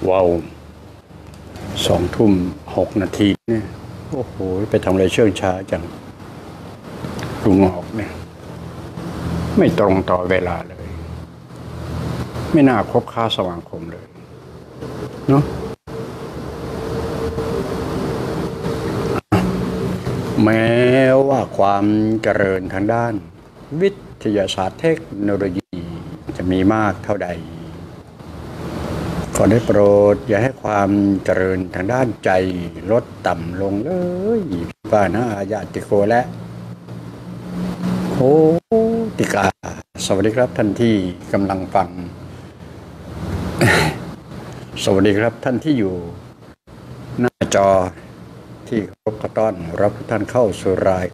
ว้าว2 ทุ่ม 6 นาทีเนี่ยโอ้โหไปทำอะไรเชื่องช้าจังลุงออกเนี่ยไม่ตรงต่อเวลาเลยไม่น่าคบค้าสมาคมเลยเนาะแม้ว่าความเจริญทางด้านวิทยาศาสตร์เทคโนโลยีจะมีมากเท่าใดขอได้โปรดอย่าให้ความเจริญทางด้านใจลดต่ำลงเลยป้านะญาติโกและโคติกาสวัสดีครับท่านที่กำลังฟัง สวัสดีครับท่านที่อยู่หน้าจอที่เคารพต้อนรับทุกท่านเข้าสู่ราย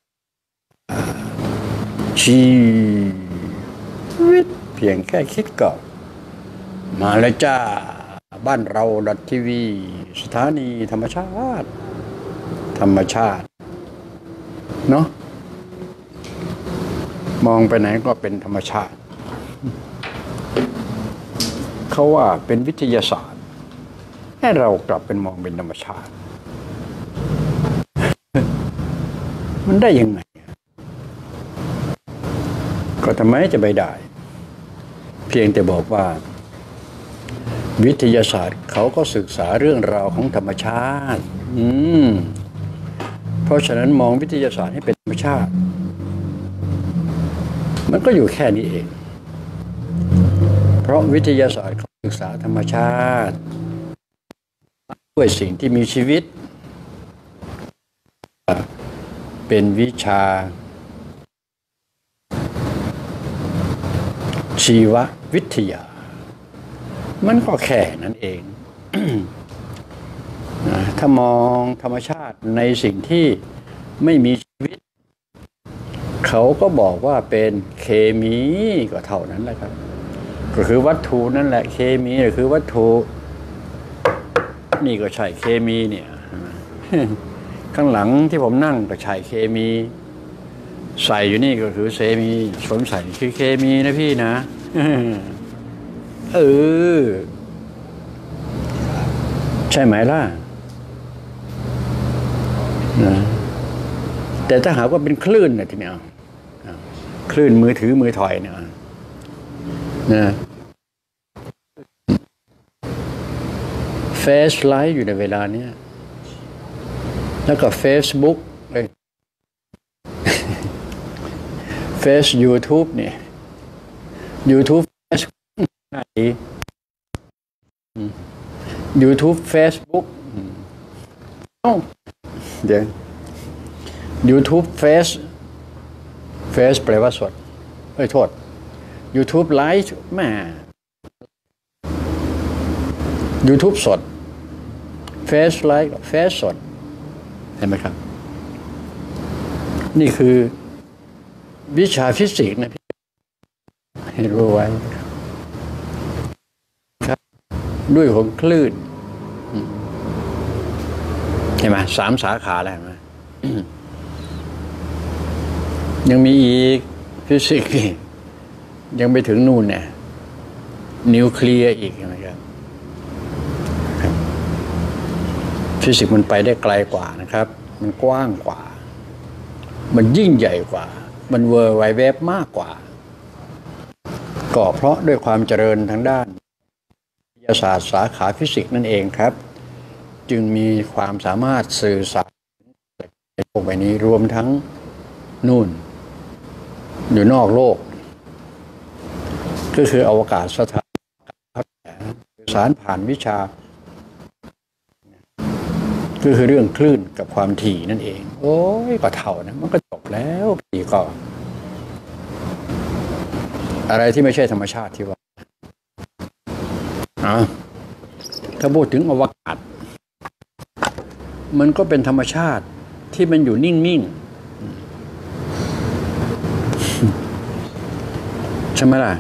ชีวิตเพียงแค่คิดก่อนมาเลยจ้าบ้านเราทีวีสถานีธรรมชาติเนาะมองไปไหนก็เป็นธรรมชาติเขาว่าเป็นวิทยาศาสตร์ให้เรากลับเป็นมองเป็นธรรมชาติ มันได้ยังไงก็ทำไมจะไม่ได้เพียงแต่บอกว่าวิทยาศาสตร์เขาก็ศึกษาเรื่องราวของธรรมชาติเพราะฉะนั้นมองวิทยาศาสตร์ให้เป็นธรรมชาติมันก็อยู่แค่นี้เองเพราะวิทยาศาสตร์เขาศึกษาธรรมชาติด้วยสิ่งที่มีชีวิตเป็นวิชาชีววิทยามันก็แค่นั้นเอง ถ้ามองธรรมชาติในสิ่งที่ไม่มีชีวิตเขาก็บอกว่าเป็นเคมีก็เท่านั้นแหละครับก็คือวัตถุนั่นแหละเคมีก็คือวัตถุนี่ก็ใช่เคมีเนี่ย ข้างหลังที่ผมนั่งก็ใช่เคมีใส่อยู่นี่ก็คือเคมีสวมใส่คือเคมีนะพี่นะ ใช่ไหมล่ะนะแต่ถ้าหากว่าเป็นคลื่นเนี่ยทีนี้คลื่นมือถือมือถอยเนี่ยนะเฟซไลฟ์อยู่ในเวลาเนี้ยแล้วก็เฟซบุ๊กเฟซยูทูบเนี่ยยูทูบYouTube Facebook เดี๋ยว YouTube Face แปลว่าสดโทษ YouTube Live แม่ YouTube สด Face Live Face สดเห็นไหมครับนี่คือวิชาฟิสิกส์นะพี่ให้รู้ไว้ด้วยของคลื่นเห็นไหม3 สาขาแล้วเห็นไหม ยังมีอีกฟิสิกส์ยังไปถึงนู่นเนี่ยนิวเคลียร์อีกเห็นไหมครับฟิสิกส์มันไปได้ไกลกว่านะครับมันกว้างกว่ามันยิ่งใหญ่กว่ามันเวอร์ไวด์เว็บมากกว่าก็เพราะด้วยความเจริญทางด้านวิทยาศาสตร์สาขาฟิสิกส์นั่นเองครับจึงมีความสามารถสื่อสารในโลกใบนี้รวมทั้งนู่นอยู่นอกโลกก็คืออวกาศสถานสื่อสารผ่านวิชาก็คือเรื่องคลื่นกับความถี่นั่นเองโอ้ยก็เท่านะมันก็จบแล้วพี่ก็อะไรที่ไม่ใช่ธรรมชาติที่ว่าถ้าพูดถึงอวกาศมันก็เป็นธรรมชาติที่มันอยู่นิ่งๆใช่ไหมล่ะ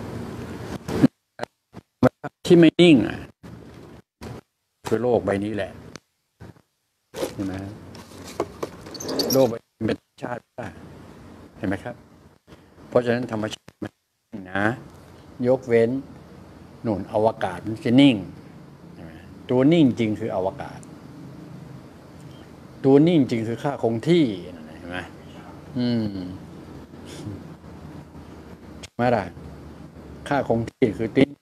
ที่ไม่นิ่งคือโลกใบนี้แหละเห็นไหมโลกใบนี้เป็นธรรมชาติเห็นไหมครับเพราะฉะนั้นธรรมชาตินะยกเว้นนู่นอวกาศมันจะนิ่งตัวนิ่งจริงคืออวกาศตัวนิ่งจริงคือค่าคงที่เห็นไหมไม่ได้ค่าคงที่คือติ้ง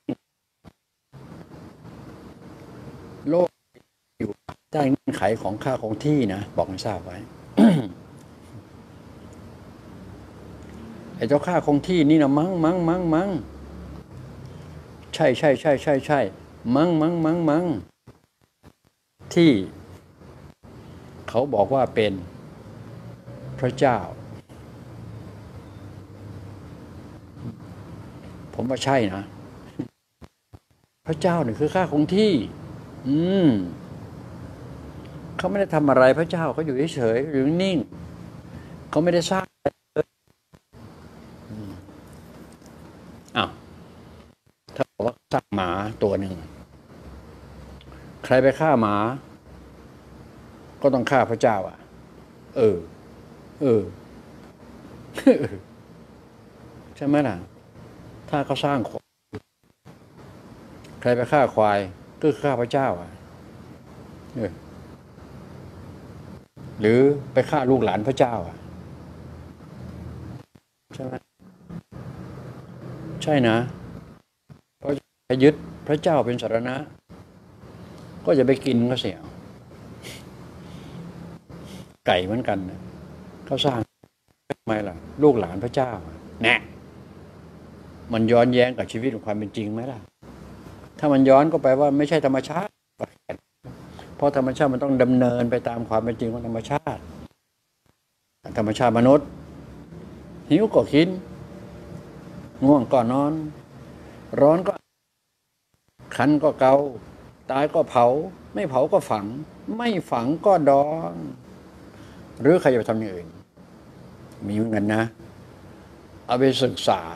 โลกอยู่ใต้เงื่อนไขของค่าคงที่นะบอกให้ทราบไว้ ไอ้เจ้าค่าคงที่นี่นะมั้งใช่มั้งที่เขาบอกว่าเป็นพระเจ้าผมว่าใช่นะพระเจ้าเนี่ยคือค่าคงที่เขาไม่ได้ทำอะไรพระเจ้าเขาอยู่เฉยๆอยู่นิ่งเขาไม่ได้สร้างอ้าวถ้าบอกว่าสร้างหมาตัวหนึ่งใครไปฆ่าหมาก็ต้องฆ่าพระเจ้าอ่ะใช่ไหมล่ะถ้าเขาสร้างใครไปฆ่าควายก็คือฆ่าพระเจ้าอ่ะหรือไปฆ่าลูกหลานพระเจ้าอ่ะใช่ไหมใช่นะเพราะจะยึดพระเจ้าเป็นสรณะก็จะไปกินก็เสียไก่เหมือนกันนะเขาสร้างทำไมล่ะลูกหลานพระเจ้าแน่มันย้อนแย้งกับชีวิตของความเป็นจริงไหมล่ะถ้ามันย้อนก็แปลว่าไม่ใช่ธรรมชาติเพราะธรรมชาติมันต้องดำเนินไปตามความเป็นจริงของธรรมชาติธรรมชาติมนุษย์หิวก็กินง่วงก็นอนร้อนก็คันก็เกาตายก็เผาไม่เผาก็ฝังไม่ฝังก็ดองหรือใครจะทำอย่างอื่นมีเหมือนกันนะเอาไปศึกษา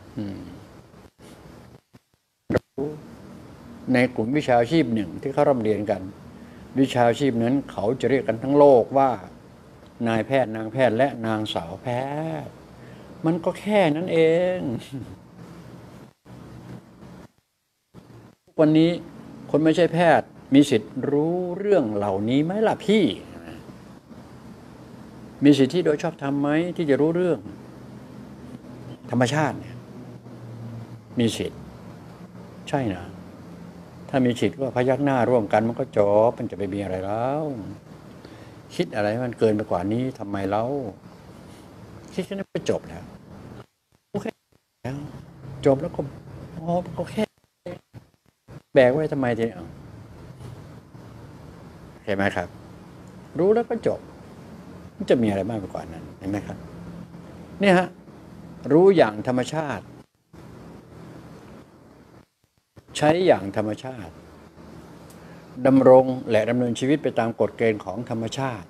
ในกลุ่มวิชาชีพหนึ่งที่เขาร่ำเรียนกันวิชาชีพนั้นเขาจะเรียกกันทั้งโลกว่านายแพทย์นางแพทย์และนางสาวแพทย์มันก็แค่นั้นเองวันนี้คนไม่ใช่แพทย์มีสิทธิ์รู้เรื่องเหล่านี้ไหมล่ะพี่มีสิทธิโดยชอบธรรมไหมที่จะรู้เรื่องธรรมชาติเนี่ยมีสิทธิ์ใช่นะถ้ามีสิทธิ์ก็พยักหน้าร่วมกันมันก็จบมันจะไปมีอะไรแล้วคิดอะไรมันเกินไปกว่านี้ทำไมเล่าคิดแค่นั้นก็จบแล้วแค่แล้วจบแล้วก็แค่แบกไว้ทำไมทีนี้เห็นไหมครับรู้แล้วก็จบมันจะมีอะไรมากไปกว่านั้นเห็นไหมครับเนี่ยฮะรู้อย่างธรรมชาติใช้อย่างธรรมชาติดำรงและดำเนินชีวิตไปตามกฎเกณฑ์ของธรรมชาติ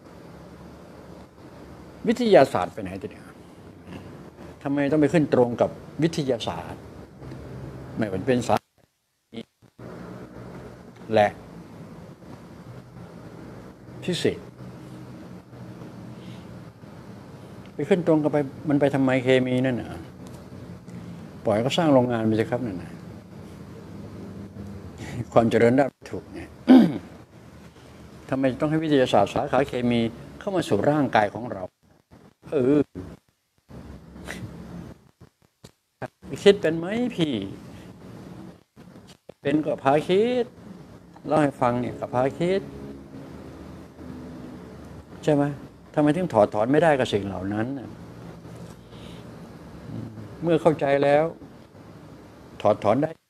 วิทยาศาสตร์ไปไหนตัวเนี่ยทำไมต้องไปขึ้นตรงกับวิทยาศาสตร์ไม่ว่าเป็นศาสตร์และฟิสิกส์ไปขึ้นตรงกับไปมันไปทำไมเคมีนั่นน่ะปล่อยก็สร้างโรงงานไปสิครับนั่นน่ะความเจริญด้านวัตถุไง ทำไมต้องให้วิทยาศาสตร์สาขาเคมีเข้ามาสู่ร่างกายของเราคิดเป็นไหมพี่เป็นก็พาคิดเล่าให้ฟังเนี่ยก็พาคิดใช่ไหมทำไมถึงถอดถอนไม่ได้กับสิ่งเหล่านั้นเมื่อเข้าใจแล้วถอดถอนได้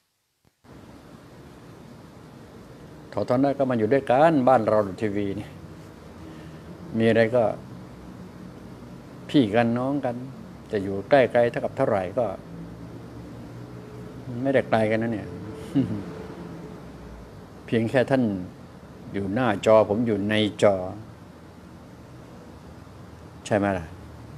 ก็มาอยู่ด้วยกันบ้านเราดูทีวีนี่มีอะไรก็พี่กันน้องกันจะอยู่ใกล้ๆเท่ากับเท่าไหร่ก็ไม่ได้ไกลกันนะเนี่ย เพียงแค่ท่านอยู่หน้าจอผมอยู่ในจอใช่ไหมล่ะ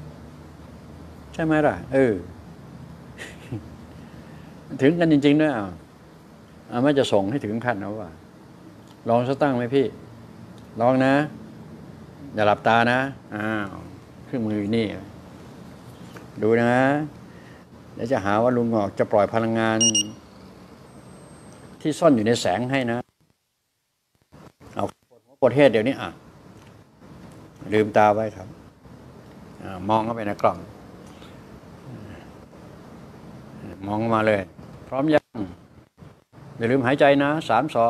ถึงกันจริงๆด้วยไม่จะส่งให้ถึงขั้นนะว่าลองซะตั้งไหมพี่ลองนะอย่าหลับตานะเครื่องมือนี่ดูนะเดี๋ยวจะหาว่าลุงหงอกจะปล่อยพลังงานที่ซ่อนอยู่ในแสงให้นะประเทศเดี๋ยวนี้ลืมตาไว้ครับมองเข้าไปในกล่องมองมาเลย พร้อมยังอย่าลืมหายใจนะ3 2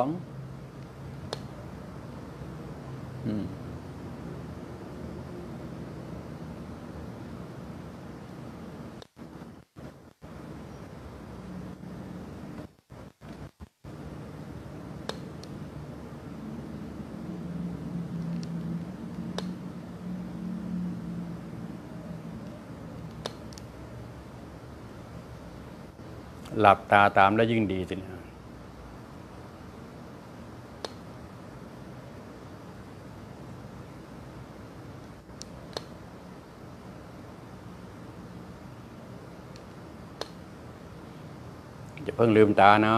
หลับตาตามแล้วยิ่งดีสินะอย่าเพิ่งลืมตานะ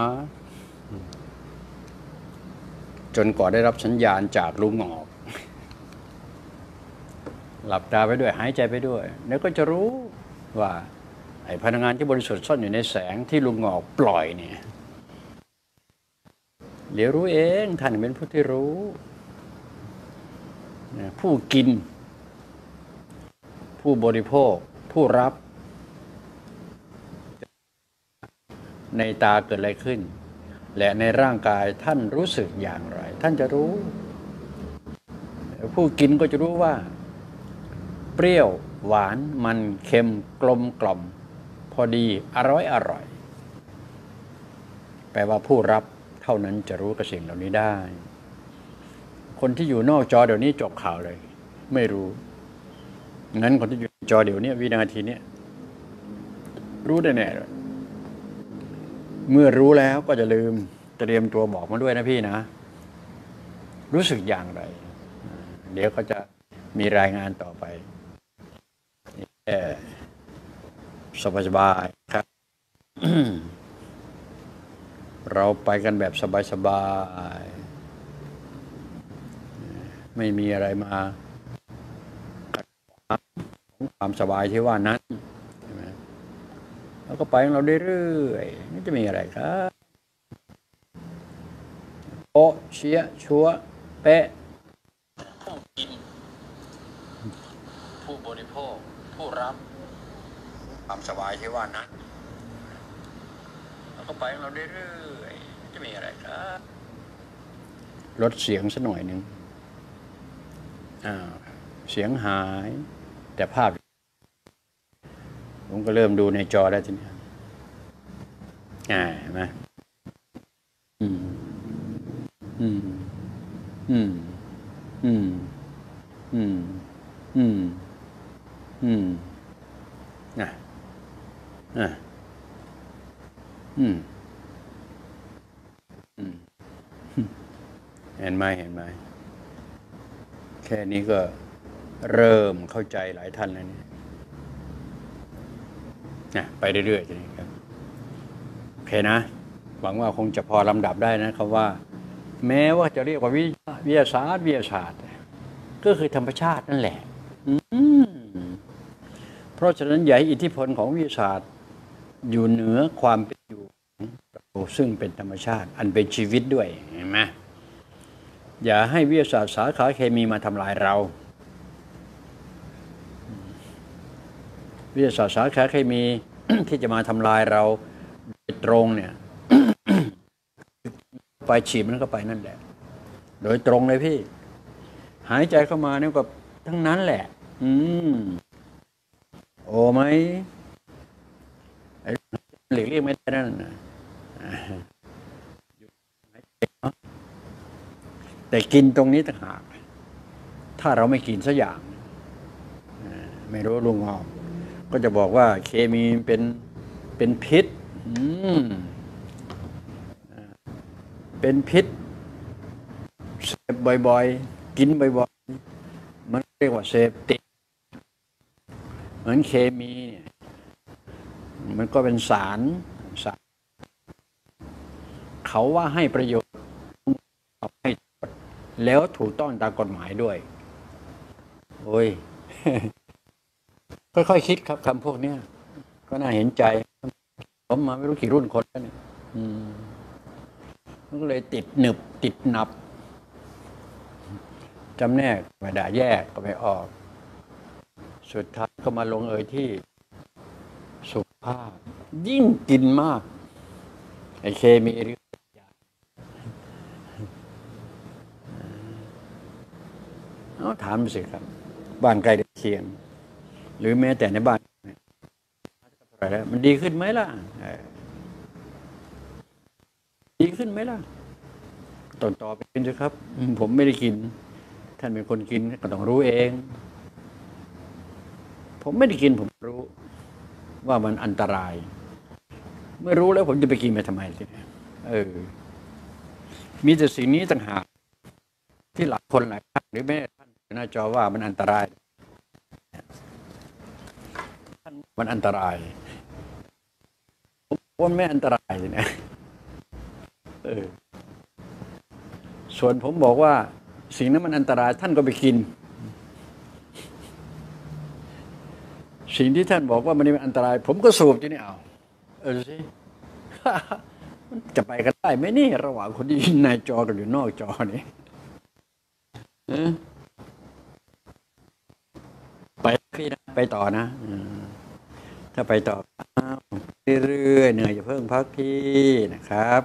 จนกว่าได้รับสัญญาณจากลุงหงอกหลับตาไปด้วยหายใจไปด้วยแล้วก็จะรู้ว่าไอ้พลังงานที่บริสุทธิ์ซ่อนอยู่ในแสงที่ลุงหงอกปล่อยเนี่ยเดี๋ยวรู้เองท่านเป็นผู้ที่รู้ผู้กินผู้บริโภคผู้รับในตาเกิดอะไรขึ้นและในร่างกายท่านรู้สึกอย่างไรท่านจะรู้ผู้กินก็จะรู้ว่าเปรี้ยวหวานมันเค็มกลมกล่อมพอดีอร่อยแปลว่าผู้รับเท่านั้นจะรู้กับสิ่งเหล่านี้ได้คนที่อยู่นอกจอเดี๋ยวนี้จบข่าวเลยไม่รู้งั้นคนที่อยู่จอเดี๋ยวนี้วินาทีนี้รู้ได้แน่เลยเมื่อรู้แล้วก็จะลืมเตรียมตัวบอกมาด้วยนะพี่นะรู้สึกอย่างไรเดี๋ยวก็จะมีรายงานต่อไปสบายๆครับ เราไปกันแบบสบายๆไม่มีอะไรมาขัดขวางของความสบายที่ว่านั้นใช่ไหมแล้วก็ไปของเราเรื่อยๆไม่จะมีอะไรครับโป๊ะเชี่ยชัวเป๊ะผู้กินผู้บริโภคผู้รับความสบายที่ว่านั้นแล้วก็ไปของเราเรื่อยๆไม่จะมีอะไรครับลดเสียงสักหน่อยหนึ่งเสียงหายแต่ภาพผมก็เริ่มดูในจอแล้วทีนี้เห็นไหมเห็นไหมแค่นี้ก็เริ่มเข้าใจหลายท่านแล้วเนี่ยไปเรื่อยๆทีนี้ครับโอเคนะหวังว่าคงจะพอลำดับได้นะครับว่าแม้ว่าจะเรียกว่าวิทยาศาสตร์ก็คือธรรมชาตินั่นแหละเพราะฉะนั้นอย่าให้อิทธิพลของวิทยาศาสตร์อยู่เหนือความเป็นอยู่ของซึ่งเป็นธรรมชาติอันเป็นชีวิตด้วยเห็นไหมอย่าให้วิทยาศาสตร์สาขาเคมีมาทำลายเราวิทยาศาสตร์สาขาเคมี ที่จะมาทำลายเราโดยตรงเนี่ย ไปฉีดมันก็ไปนั่นแหละโดยตรงเลยพี่หายใจเข้ามาเนี่ยก็ทั้งนั้นแหละโอ้ไหมหลีกเลี่ยงไม่ได้นั่นนะแต่กินตรงนี้ต่างหากถ้าเราไม่กินสักอย่างไม่รู้ลุงหอมก็จะบอกว่าเคมีเป็นพิษเป็นพิษเสพบ่อยๆกินบ่อยๆมันเรียกว่าเสพติดเหมือนเคมีเนี่ยมันก็เป็นสารเขาว่าให้ประโยชน์ให้แล้วถูกต้องตามกฎหมายด้วยโอ้ยค่อยๆคิดครับคำพวกนี้ก็น่าเห็นใจผมมาไม่รู้กี่รุ่นคนแล้วเนี่ยมันก็เลยติดหนับจำแนกไม่ได้แยกก็ไม่ออกสุดท้ายก็มาลงเอยที่สุภาพยิ่งกินมากไอ้เคมีหรือยาเอาถามไปสิครับบ้านใกล้เคียงหรือแม้แต่ในบ้านมันดีขึ้นไหมล่ะดีขึ้นไหมล่ะต่อไปกินสิครับผมไม่ได้กินท่านเป็นคนกินก็ต้องรู้เองผมไม่ได้กินผมรู้ว่ามันอันตรายเมื่อรู้แล้วผมจะไปกินไปทำไมสิมีแต่สิ่งนี้ต่างหากที่หลายคนหลายท่านหรือแม่ท่านหน้าจอว่ามันอันตรายมันอันตรายผมว่าไม่อันตรายนะส่วนผมบอกว่าสิ่งนั้นมันอันตรายท่านก็ไปกินสิ่งที่ท่านบอกว่ามันเป็นอันตรายผมก็สูบที่นี่เอาสิมันจะไปกันได้ไหมนี่ระหว่างคนที่ในจอกับอยู่นอกจอนี่ไปพี่นะไปต่อนะถ้าไปต่อเรื่อยๆเหนื่อยอย่าเพิ่งพักพี่นะครับ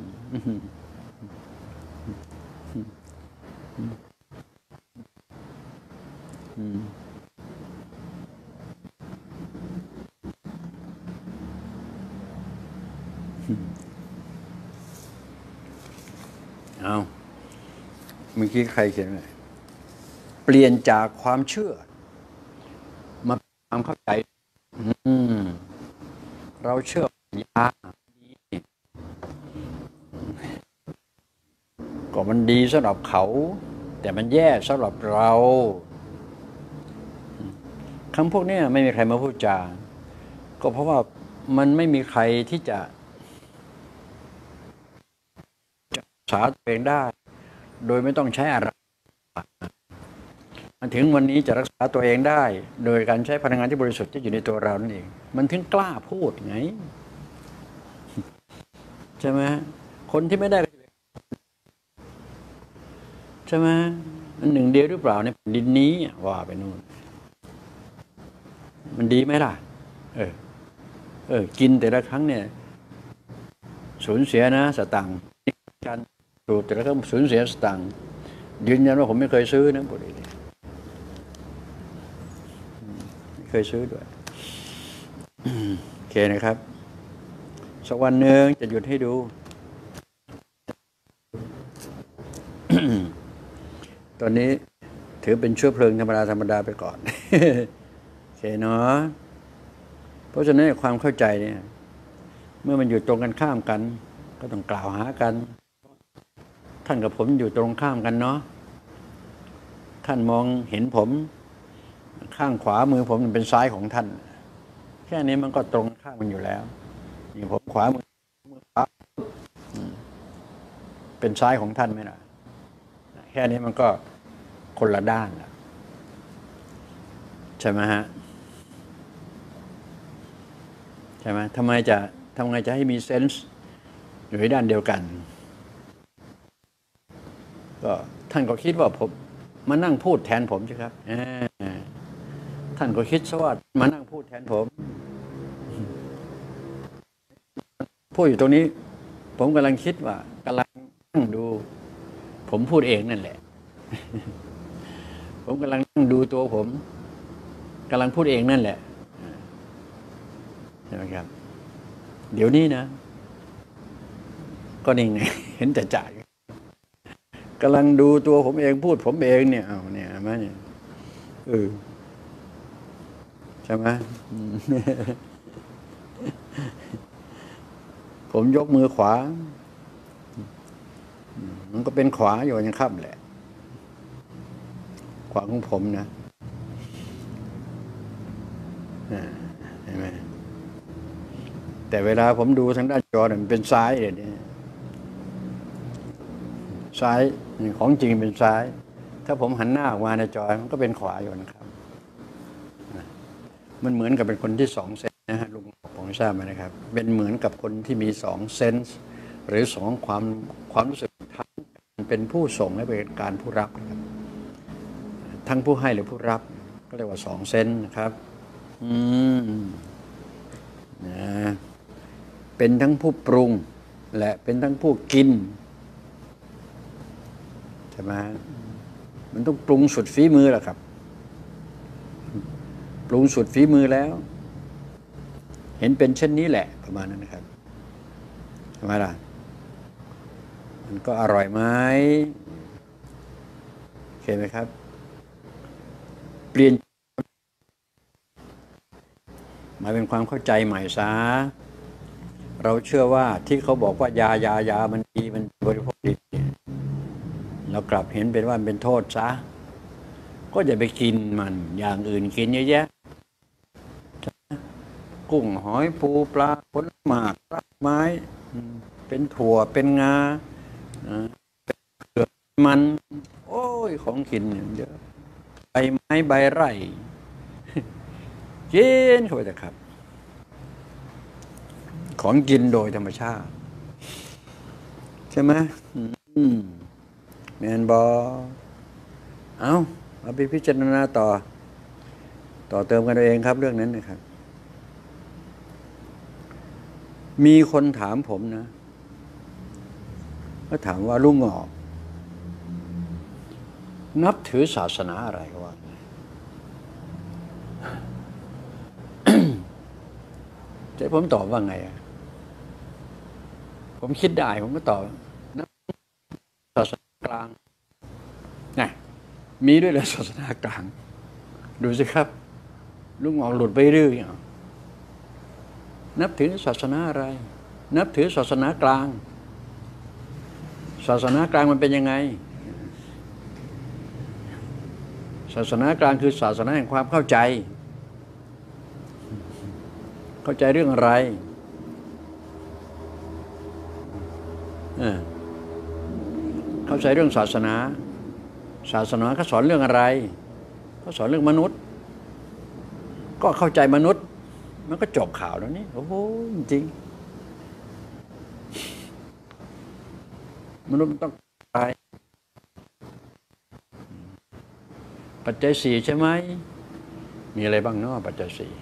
เอาเมื่อกี้ใครเขียนไว้เปลี่ยนจากความเชื่อมาความเข้าใจเราเชื่อยาก็มันดีสำหรับเขาแต่มันแย่สำหรับเราคำพวกนี้ไม่มีใครมาพูดจาก็เพราะว่ามันไม่มีใครที่จะรักษาตัวเองได้โดยไม่ต้องใช้อะไรมันถึงวันนี้จะรักษาตัวเองได้โดยการใช้พลังงานที่บริสุทธิ์ที่อยู่ในตัวเรานั่นเองมันถึงกล้าพูดไงใช่ไหมคนที่ไม่ได้ใช่ไหมมันหนึ่งเดียวหรือเปล่าในแผ่นดินนี้ว่าไปนู่นมันดีไหมล่ะกินแต่ละครั้งเนี่ยสูญเสียนะสตังค์การสูบแต่ละครั้งสูญเสียสตังค์ยืนยันว่าผมไม่เคยซื้อนะบุหรี่ไม่เคยซื้อด้วยโอเคนะครับสักวันหนึ่งจะหยุดให้ดูตอนนี้ถือเป็นเชื้อเพลิงธรรมดาไปก่อนโอเคเนาะเพราะฉะนั้นความเข้าใจเนี่ยเมื่อมันอยู่ตรงกันข้ามกันก็ต้องกล่าวหากันท่านกับผมอยู่ตรงข้ามกันเนาะท่านมองเห็นผมข้างขวามือผมเป็นซ้ายของท่านแค่นี้มันก็ตรงข้ามกันอยู่แล้วนี่ผมขวามือขวาเป็นซ้ายของท่านไหมล่ะแค่นี้มันก็คนละด้านแล้วใช่ไหมฮะใช่ไหมทำไงจะให้มีเซนส์อยู่ในด้านเดียวกันก็ท่านก็คิดว่าผมมานั่งพูดแทนผมใช่ครับท่านก็คิดซะว่ามานั่งพูดแทนผมพูดอยู่ตรงนี้ผมกำลังคิดว่ากำลังนั่งดูผมพูดเองนั่นแหละผมกำลังนั่งดูตัวผมกำลังพูดเองนั่นแหละใช่ไหมครับเดี๋ยวนี้นะก็นี่ไงเห็นแต่จ่ายกำลังดูตัวผมเองพูดผมเองเนี่ยเอาเนี่ยไหมเนี่ยใช่ไหมผมยกมือขวามันก็เป็นขวาอยู่ยังค่ำแหละขวาของผมนะเห็นไหมแต่เวลาผมดูทางด้านจอเนี่ยมันเป็นซ้ายเดี๋ยวนี้ซ้ายของจริงเป็นซ้ายถ้าผมหันหน้าออกมาในจอมันก็เป็นขวาอยู่นะครับมันเหมือนกับเป็นคนที่2เซนนะฮะลุงผมทราบไหมนะครับเป็นเหมือนกับคนที่มี2เซนส์หรือ2ความรู้สึกทั้งเป็นผู้ส่งและเป็นการผู้รับนะครับทั้งผู้ให้หรือผู้รับก็เรียกว่าสองเซนส์นะครับนะเป็นทั้งผู้ปรุงและเป็นทั้งผู้กินใช่ไหมมันต้องปรุงสุดฝีมือแหละครับปรุงสุดฝีมือแล้วเห็นเป็นเช่นนี้แหละประมาณนั้นนะครับใช่ไหมล่ะมันก็อร่อยไหมเห็นไหมครับเปลี่ยนมาเป็นความเข้าใจใหม่ซะเราเชื่อว่าที่เขาบอกว่ายามันดีมันบริโภคดีเรากลับเห็นเป็นว่ามันเป็นโทษซะก็อย่าไปกินมันอย่างอื่นกินเยอะแยะกุ้งหอยปูปลาผลไม้รากไม้เป็นถั่วเป็นงาเป็นเผือกมันโอ้ยของกินเยอะใบไม้ใบไร่กินเข้าไปเถอะครับของกินโดยธรรมชาติใช่ไหมแมนบอเอาไปพิจารณาต่อเติมกันเองครับเรื่องนั้นนะครับมีคนถามผมนะก็ถามว่าลุงหงอกนับถือศาสนาอะไรก็ว่าจะผมตอบว่าไงผมคิดได้ผมก็ตอบนับศาสนากลางนะมีด้วยเหรอศาสนากลางดูสิครับลุงหงอกหลุดไปเรื่อยนับถือศาสนาอะไรนับถือศาสนากลางศาสนากลางมันเป็นยังไงศาสนากลางคือศาสนาแห่งความเข้าใจเรื่องอะไรเข้าใจเรื่องศาสนาเขาสอนเรื่องอะไรเขาสอนเรื่องมนุษย์ก็เข้าใจมนุษย์มันก็จบข่าวแล้วนี่โอ้โหจริงมนุษย์ต้องตายปัจจัยสี่ใช่ไหมมีอะไรบ้างเนาะปัจจัยสี่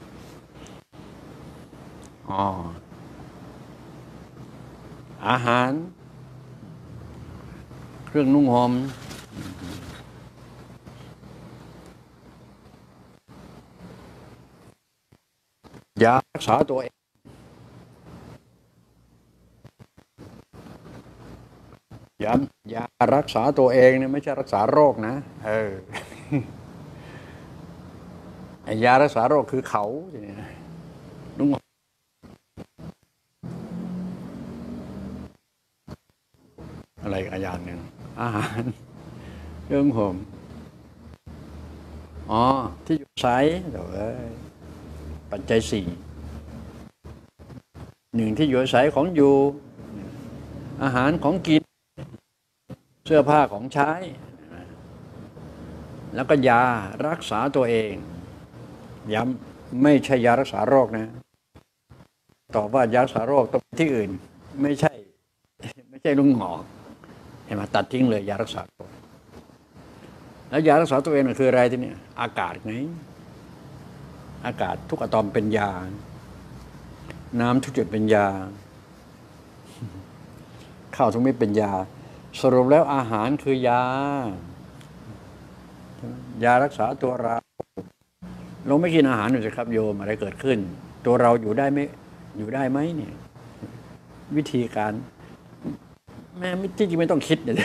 อาหารเครื่องนุ่งห่มยารักษาตัวเองยารักษาตัวเองเนี่ยไม่ใช่รักษาโรคนะยารักษาโรคคือเขานุ่งอะไรอย่างหนึ่งอาหารเครื่องห่มที่อยู่อาศัยเดี๋ยวปัจจัยสี่หนึ่งที่อยู่อาศัยของอยู่อาหารของกินเสื้อผ้าของใช้แล้วก็ยารักษาตัวเองย้ำไม่ใช่ยารักษาโรคนะตอบว่ายารักษาโรคต้องที่อื่นไม่ใช่ลุงหงอกเห็นไหมตัดทิ้งเลยยารักษาตัวแล้วยารักษาตัวเองคืออะไรที่นี่อากาศไงอากาศทุกอะตอมเป็นยาน้ำทุกจุดเป็นยาข้าวทุกเม็ดเป็นยาสรุปแล้วอาหารคือยายารักษาตัวเราไม่กินอาหารหน่อยสิครับโยมอะไรเกิดขึ้นตัวเราอยู่ได้ไหมเนี่ยวิธีการแม่จริงๆไม่ต้องคิดเลย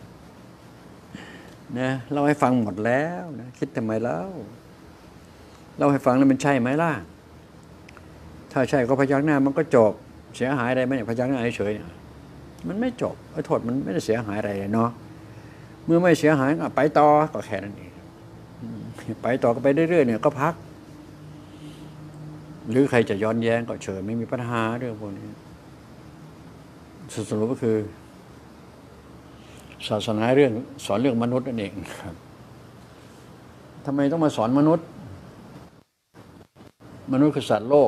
นะเราให้ฟังหมดแล้วนะคิดทำไมแล้วเราให้ฟังแล้วมันใช่ไหมล่ะถ้าใช่ก็พยักหน้ามันก็จบเสียหายอะไรไหมเนี่ยพยักหน้าเฉยๆมันไม่จบโทษมันไม่ได้เสียหายอะไรเนาะเมื่อไม่เสียหายก็ไปต่อก็แค่นั้นเองไปต่อก็ไปเรื่อยๆเนี่ยก็พักหรือใครจะย้อนแย้งก็เชิญไม่มีปัญหาเรื่องพวกนี้สรุปก็คือศาสนาสอนเรื่องมนุษย์นั่นเองครับทำไมต้องมาสอนมนุษย์คือสัตว์โลก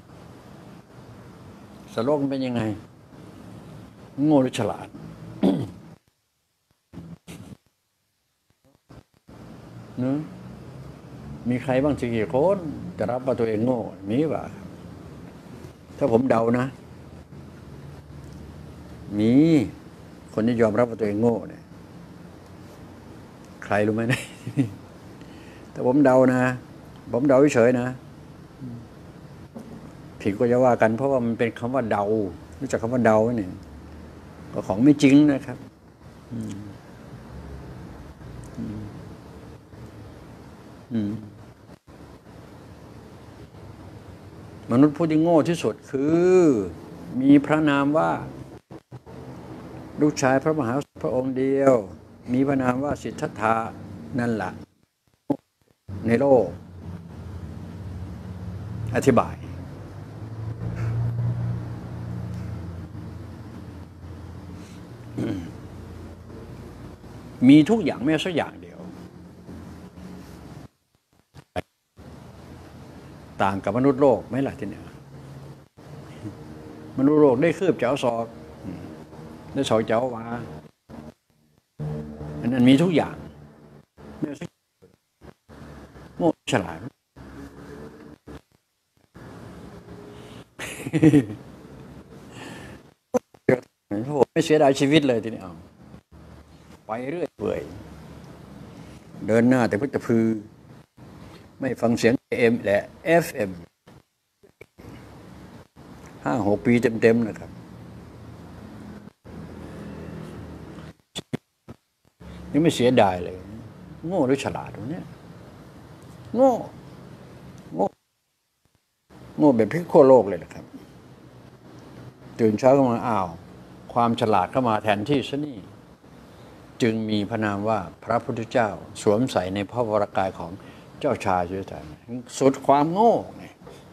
มันเป็นยังไงโง่หรือฉลาด มเนอะมีใครบ้างที่กี่คนจะรับว่าตัวเองโง่มีป่ะถ้าผมเดานะมีคนที่ยอมรับว่าตัวเองโง่เนี่ยใครรู้ไหมเนี่ยแต่ผมเดานะผมเดาเฉยๆนะผิดก็จะว่ากันเพราะว่ามันเป็นคำว่าเดารู้จักคำว่าเดาไหมเนี่ยก็ของไม่จริงนะครับมนุษย์ผู้ที่โง่ที่สุดคือมีพระนามว่าลูกชายพระมหาพระองค์เดียวมีพระนามว่าสิทธัตถะนั่นแหละในโลกอธิบายมีทุกอย่างไม่สักอย่างเดียวต่างกับมนุษย์โลกไหมล่ะทีเนี้ยมนุษย์โลกได้คืบเจ้าศอกได้สอยเจ้าวาอันนั้นมีทุกอย่างไม่สักโง่ฉลาดไม่เสียดายชีวิตเลยทีนี้เอาไปเรื่อยเปื่อยเดินหน้าแต่พุทธพือไม่ฟังเสียง AM และ FM 5-6 ปีเต็มๆนะครับยังไม่เสียดายเลยโง่หรือฉลาดตรงนี้โง่แบบพลิกขั้วโลกเลยนะครับตื่นเช้าขึ้นมาอ้าวความฉลาดเข้ามาแทนที่ซะนี่จึงมีพระนามว่าพระพุทธเจ้าสวมใส่ในพระวรกายของเจ้าชายสุโธทนะสุดความโง่ไง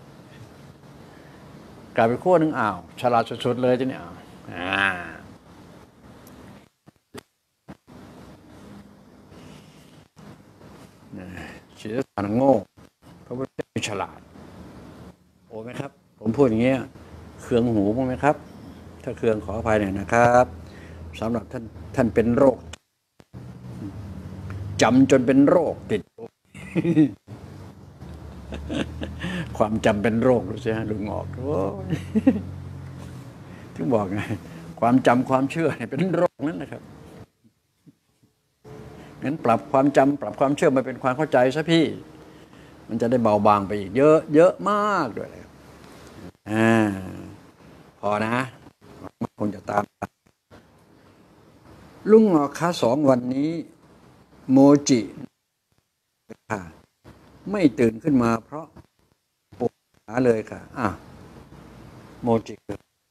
กลายเป็นขั้วหนึ่งอ้าวฉลาดสุดๆเลยทีนี้สุโธทนะโง่พระพุทธเจ้าฉลาดโอ้ไหมครับผมพูดอย่างเงี้ยเคืองหูบ้างไหมครับถ้าเคืองขออภัยหน่อยนะครับสำหรับท่านเป็นโรคจำจนเป็นโรคติดความจำเป็นโรครู้ใช่ไหมลุงออกถึงบอกไงความจำความเชื่อเนี่ยเป็นโรคนั่นนะครับงั้นปรับความจำปรับความเชื่อมาเป็นความเข้าใจซะพี่มันจะได้เบาบางไปอีกเยอะมากด้วยเลยพอนะคงจะตามลุงออกคะ2 วันนี้โมจิไม่ตื่นขึ้นมาเพราะปวดขาเลยค่ะโมจิ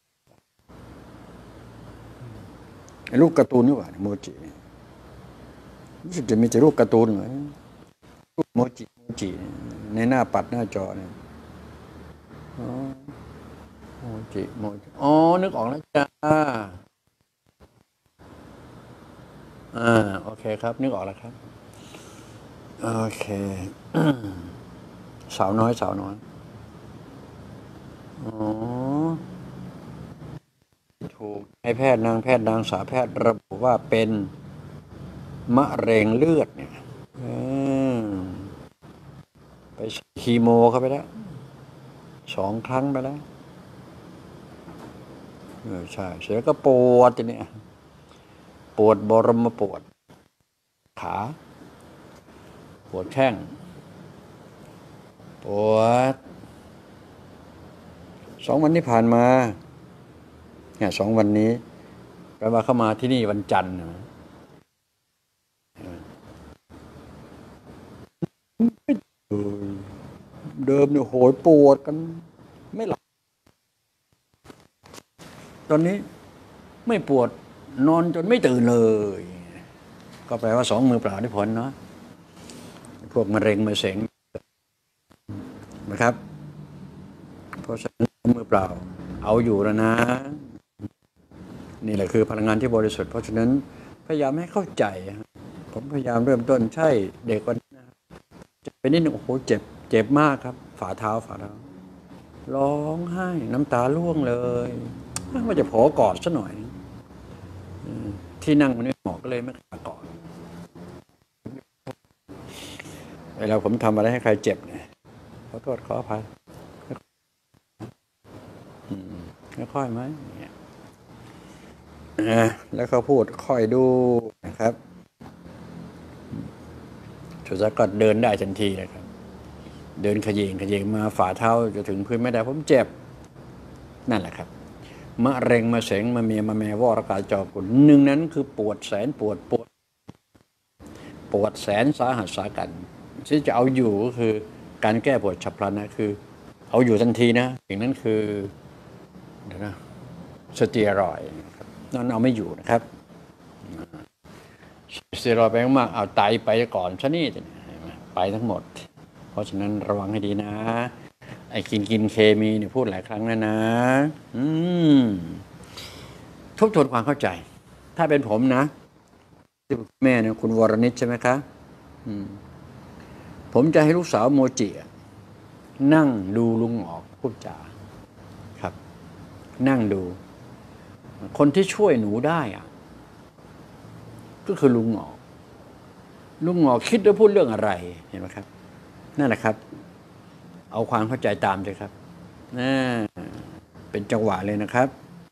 รูปการ์ตูนนี่หว่าโมจิรู้สึกจะมีแต่รูปการ์ตูนเหรอรูปโมจิในหน้าปัดหน้าจอเนี่ยโมจิอ๋อนึกออกแล้วจ้าโอเคครับนึกออกแล้วครับโอเคสาวน้อยอ๋อถูกนายแพทย์นางแพทย์นางสาวแพทย์ระบุว่าเป็นมะเร็งเลือดเนี่ยไปคีโมเข้าไปแล้ว2 ครั้งไปแล้วใช่เสร็จแล้วก็ปวดทีนี้ปวดบรมปวดขาปวดแข้งปวด2 วันที่ผ่านมาเนี่ย2 วันนี้แปลว่าเข้ามาที่นี่วันจันทร์เดิมเนี่ยโหยปวดกันไม่หลับตอนนี้ไม่ปวดนอนจนไม่ตื่นเลยก็แปลว่า2 มือเปล่าได้ผลเนาะพวกมะเร็งมะเสงนะครับเพราะฉะนั้นมือเปล่าเอาอยู่แล้วนะนี่แหละคือพลังงานที่บริสุทธิ์เพราะฉะนั้นพยายามให้เข้าใจผมพยายามเริ่มต้นใช่เด็กคนนี้จะเป็นนิดนึงโอ้โหเจ็บมากครับฝ่าเท้าร้องไห้น้ำตาร่วงเลยว่าจะขอกอดซะหน่อยที่นั่งมันไม่เหมาะก็เลยไม่กล้ากอดเวลาผมทำอะไรให้ใครเจ็บเนี่ยขอโทษขออภัยค่อยไหมเนี่ยแล้วเขาพูดค่อยดูนะครับสุดท้ายก็เดินได้ทันทีนะครับเดินขยิงมาฝ่าเท้าจะถึงพื้นไม่ได้ผมเจ็บนั่นแหละครับมะเร็งมะเสงมะเมียมะแม่วอระกาจอกุลหนึ่งนั้นคือปวดแสนปวดแสนสาหัสสากันที่จะเอาอยู่ก็คือการแก้ปวดฉับพลันนะคือเอาอยู่ทันทีนะอย่างนั้นคือเดี๋ยวนะสเตียรอยด์นั่นเอาไม่อยู่นะครับสเตียรอยด์ไปมากเอาไตไปก่อนซะนี่ไปทั้งหมดเพราะฉะนั้นระวังให้ดีนะไอ้กินเคมีเนี่ยพูดหลายครั้งแล้วนะทบทวนความเข้าใจถ้าเป็นผมนะแม่เนี่ยคุณวรนิชใช่ไหมคะผมจะให้ลูกสาวโมจินั่งดูลุงออกพูดจาครับนั่งดูคนที่ช่วยหนูได้ก็คือลุงหงอกคิดและพูดเรื่องอะไรเห็นไหมครับนั่นแหละครับเอาความเข้าใจตามเลยครับเป็นจังหวะเลยนะครับ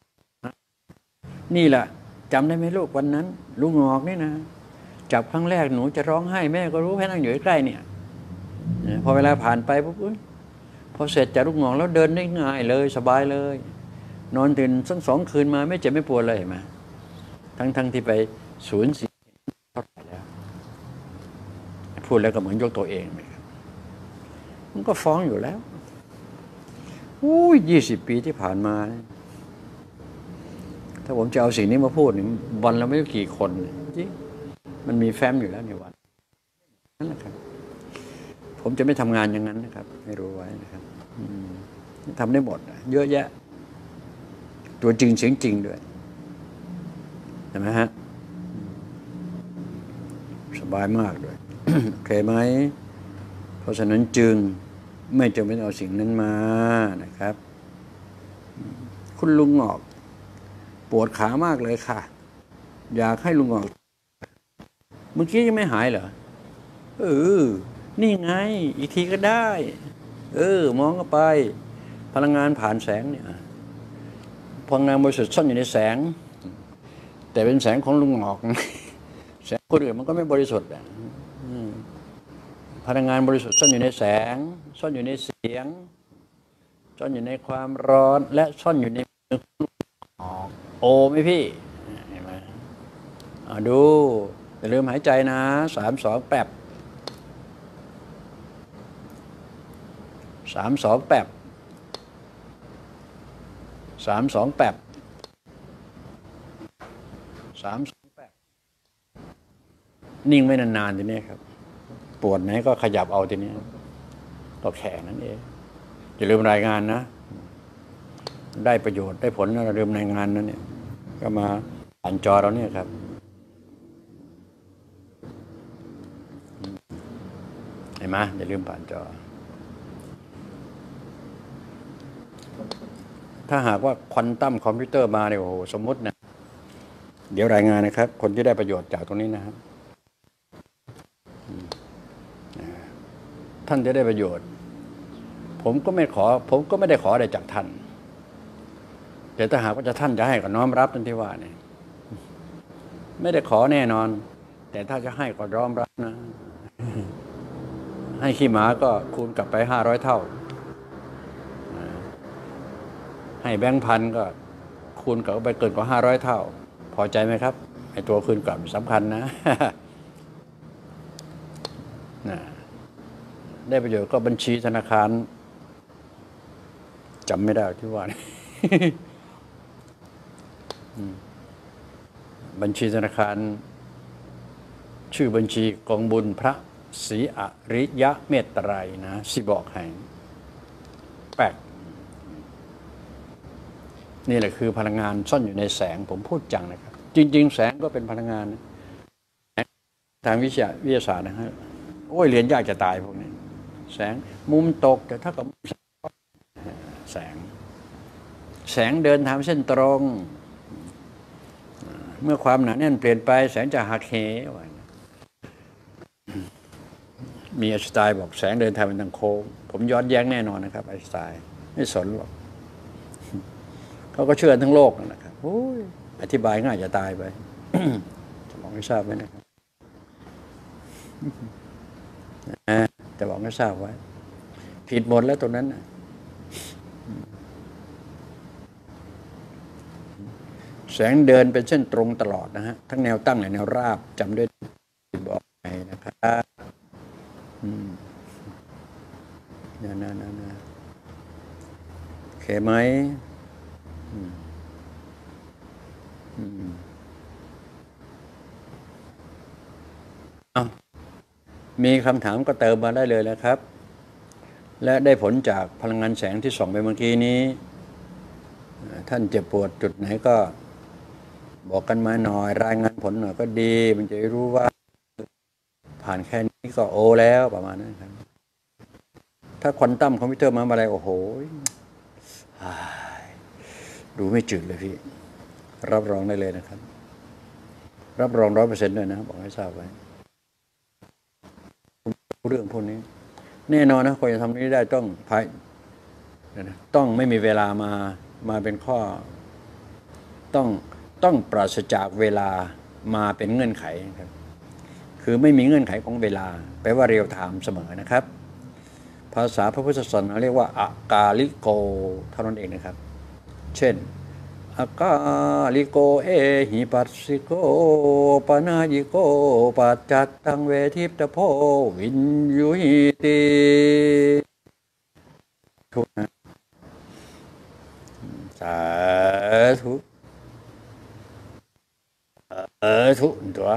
นี่แหละจำได้ไหมลูกวันนั้นลุงหงอกนี่นะจับครั้งแรกหนูจะร้องไห้แม่ก็รู้แค่นั่งอยู่ใกล้ๆเนี่ยพอเวลาผ่านไปปุ๊บพอเสร็จจากลุงหงอกแล้วเดินได้ง่ายเลยสบายเลยนอนตื่นสัก2 คืนมาไม่เจ็บไม่ปวดเลยเห็นไหมทั้งที่ไปศูนย์เสียเท่าไหร่แล้วพูดแล้วก็เหมือนยกตัวเองไหมครับมันก็ฟ้องอยู่แล้ว20 ปีที่ผ่านมาถ้าผมจะเอาสิ่งนี้มาพูดนี่วันเราไม่รู้กี่คนจริงมันมีแฟ้มอยู่แล้วในวันนั่นแหละครับผมจะไม่ทำงานอย่างนั้นนะครับให้รู้ไว้นะครับทำได้หมดเยอะแยะตัวจริงเสียงจริงด้วยเห็นไหมฮะสบายมากด้วย โอเคไหมเพราะฉะนั้นจึงไม่จำเป็นเอาสิ่งนั้นมานะครับคุณลุงหงอกปวดขามากเลยค่ะอยากให้ลุงหงอกเมื่อกี้ยังไม่หายเหรอนี่ไงอีกทีก็ได้มองเข้าไปพลังงานผ่านแสงเนี่ยพลังงานบริสุทธิ์ซ่อนอยู่ในแสงแต่เป็นแสงของลุงหงอกแสงคนอื่นมันก็ไม่บริสุทธิ์พลังงานบริสุทธิ์ซ่อนอยู่ในแสงซ่อนอยู่ในเสียงซ่อนอยู่ในความร้อนและซ่อนอยู่ในมือโอไหมพี่เห็นไหมดูอย่าลืมหายใจนะ3 2แป๊บ3 2แป๊บ3 2แป๊บ3 2แป๊บนิ่งไม่นานๆทีนี้ครับปวดไหนก็ขยับเอาทีนี้ก็แค่นั้นเองอย่าลืมรายงานนะได้ประโยชน์ได้ผลนะลืมรายงานนั้นเนี่ยก็มาผ่านจอเราเนี่ยครับเห็นไหมอย่าลืมผ่านจอถ้าหากว่าควอนตัมคอมพิวเตอร์มาเนี่ยโอ้โหสมมตินะเดี๋ยวรายงานนะครับคนที่ได้ประโยชน์จากตรงนี้นะครับท่านจะได้ประโยชน์ผมก็ไม่ได้ขออะไรจากท่านแต่ถ้าหากว่าท่านจะให้ก็น้อมรับทันทีว่าเนี่ยไม่ได้ขอแน่นอนแต่ถ้าจะให้ก็น้อมรับนะให้ขี้หมาก็คูณกลับไป500 เท่าให้แบงค์พันก็คูณกลับไปเกินกว่า500 เท่าพอใจไหมครับไอ้ตัวคืนกลับสำคัญนะ ได้ประโยชน์ก็บัญชีธนาคารจำไม่ได้ที่ว่า บัญชีธนาคารชื่อบัญชีกองบุญพระศรีอริยะเมตไตรนะสิบอกให้แปลกนี่แหละคือพลังงานซ่อนอยู่ในแสงผมพูดจังนะครับจริงๆแสงก็เป็นพลังงานทางวิทยาศาสตร์นะฮะเรียนยากจะตายพวกนี้แสงมุมตกจะเท่ากับแสงเดินทางเส้นตรงเมื่อความหนาแน่นเปลี่ยนไปแสงจะหักเหมีไอน์สไตน์บอกแสงเดินทางเป็นทางโค้งผมย้อนแย้งแน่นอนนะครับไอน์สไตน์ไม่สนหรอกเขาก็เชื่อทั้งโลกนะครับโอ้ยอธิบายง่ายจะตายไป จะบอกไม่ทราบไหมนะครับจะบอกไม่ทราบไว้ผิดหมดแล้วตรงนั้นนะแสงเดินเป็นเส้นตรงตลอดนะฮะทั้งแนวตั้งและแนวราบจำด้วยบอกไปนะครับนะโอเคไหมมีคำถามก็เติมมาได้เลยนะครับ และได้ผลจากพลังงานแสงที่ส่องไปเมื่อกี้นี้ท่านเจ็บปวดจุดไหนก็บอกกันมาหน่อยรายงานผลหน่อยก็ดีมันจะรู้ว่าผ่านแค่นี้ก็โอแล้วประมาณนั้นครับถ้าควอนตัมคอมพิวเตอร์มาอะไรโอ้โหดูไม่จืดเลยพี่รับรองได้เลยนะครับรับรอง 100% ด้วยนะบอกให้ทราบไว้เรื่องพวกนี้แน่นอนนะคนจะทำนี้ได้ต้องไม่มีเวลามาเป็นข้อต้องปราศจากเวลามาเป็นเงื่อนไขครับคือไม่มีเงื่อนไขของเวลาแปลว่าเรียลไทม์เสมอนะครับภาษาพระพุทธศาสนาเรียกว่าอากาลิโกเท่านั้นเองนะครับเช่นอากาลิโกเอหิปัสสิโกปนายิโกปัจจัตตังเวทิปตโพวินยุหิติทุกนะสาธุทุกตัว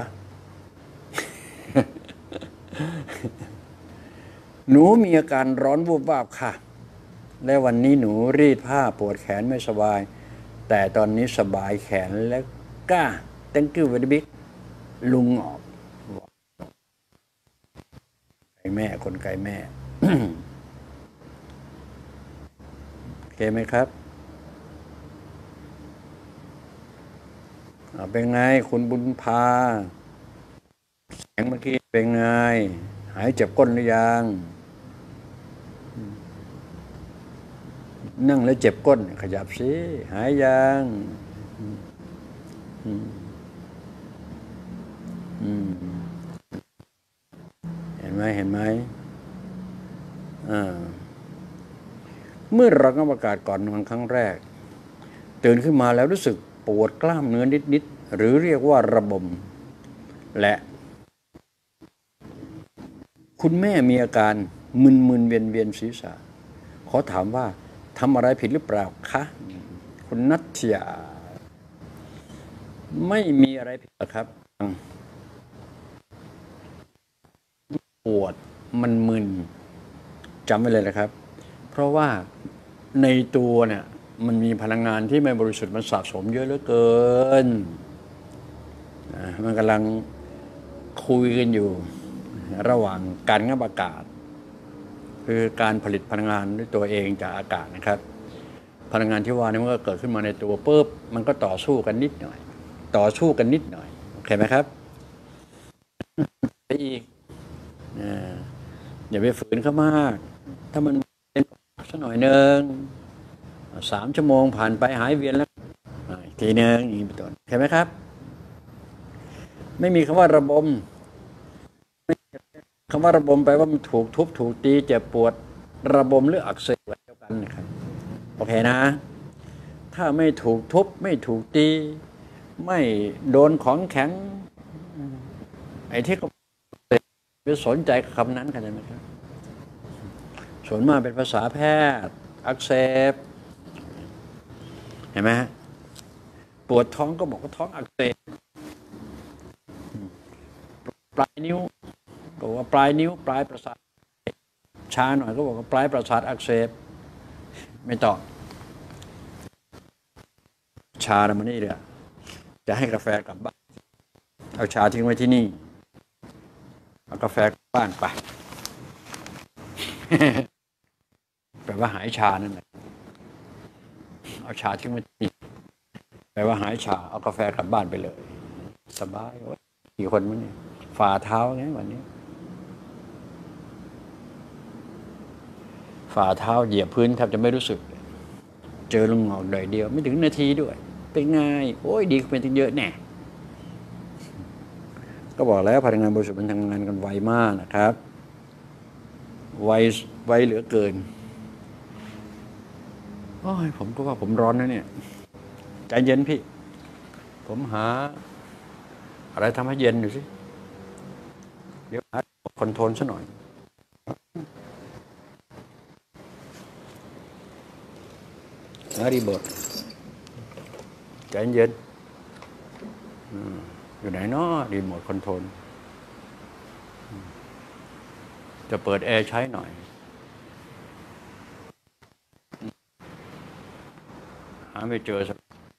หนูมีอาการร้อนวูบวาบค่ะและวันนี้หนูรีดผ้าปวดแขนไม่สบายแต่ตอนนี้สบายแขนแล้วก้า thank you very big ลุงออกไก่แม่คนไก่แม่ โอเคไหมครับเป็นไงคุณบุญพาแสงเมื่อกี้เป็นไงหายเจ็บก้นหรือยังนั่งแล้วเจ็บก้นขยับสิหายยังเห็นไหมเมื่อเราก็ประกาศก่อนนอนครั้งแรกตื่นขึ้นมาแล้วรู้สึกปวดกล้ามเนื้อนิดๆหรือเรียกว่าระบมและคุณแม่มีอาการมึนๆเวียนศีรษะขอถามว่าทำอะไรผิดหรือเปล่าคะคุณนัทยาไม่มีอะไรผิดครับปวดมันมึนจำไว้เลยนะครับเพราะว่าในตัวเนี่ยมันมีพลังงานที่ไม่บริสุทธิ์มันสะสมเยอะเหลือเกินมันกำลังคุยกันอยู่ระหว่างการงับอากาศคือการผลิตพลังงานด้วยตัวเองจากอากาศนะครับพลังงานที่ว่านี้มันก็เกิดขึ้นมาในตัวปุ๊บมันก็ต่อสู้กันนิดหน่อยโอเคไหมครับไปอีกอย่าไปฝืนเขามากถ้ามันเป็นสักหน่อยนึง3 ชั่วโมงผ่านไปหายเวียนแล้วอีกทีนึงอย่างนี้เป็นต้นเห็นไหมครับไม่มีคำว่าระบมคำว่าระบมแปลว่ามันถูกทุบถูกตีเจ็บปวดระบมหรืออักเสบเดียวกันนะครับโอเคนะถ้าไม่ถูกทุบไม่ถูกตีไม่โดนของแข็งไอ้ที่เขาไปสนใจคำนั้นกันใช่ไหมครับส่วนมากเป็นภาษาแพทย์อักเสบเห็นไหมฮะปวดท้องก็บอกว่าท้องอักเสบปลายนิ้วบอกว่าปลายนิ้วปลายประสาทชาหน่อยก็บอกว่าปลายประสาทอักเสบไม่ต้องชาแล้วมันนี่เดี๋ยวจะให้กาแฟกลับบ้านเอาชาทิ้งไว้ที่นี่เอากาแฟกลับบ้านไป แปลว่าหายชานั่นแหละเอาชาทิ้งไว้ที่นี่แปลว่าหายชาเอากาแฟกลับบ้านไปเลยสบายกี่คนมั้งเนี่ยฝ่าเท้าไงวันนี้ฝ่าเท้าเหยียบพื้นแทบจะไม่รู้สึกเจอลุงงอกหน่อยเดียวไม่ถึงนาทีด้วยเป็นไงโอ้ยดีขึ้นเป็นเยอะแน่ก็บอกแล้วพลังงานบริสุทธิ์มันทำงานกันไวมากนะครับไวเหลือเกินโอ้ยผมก็ว่าผมร้อนนะเนี่ยใจเย็นพี่ผมหาอะไรทำให้เย็นอยู่สิเดี๋ยวหาคอนโทรลซะหน่อยหารีโมทใจเย็นอยู่ไหนเนาะรีโมทคอนโทรลจะเปิดแอร์ใช้หน่อยหาไม่เจอสัก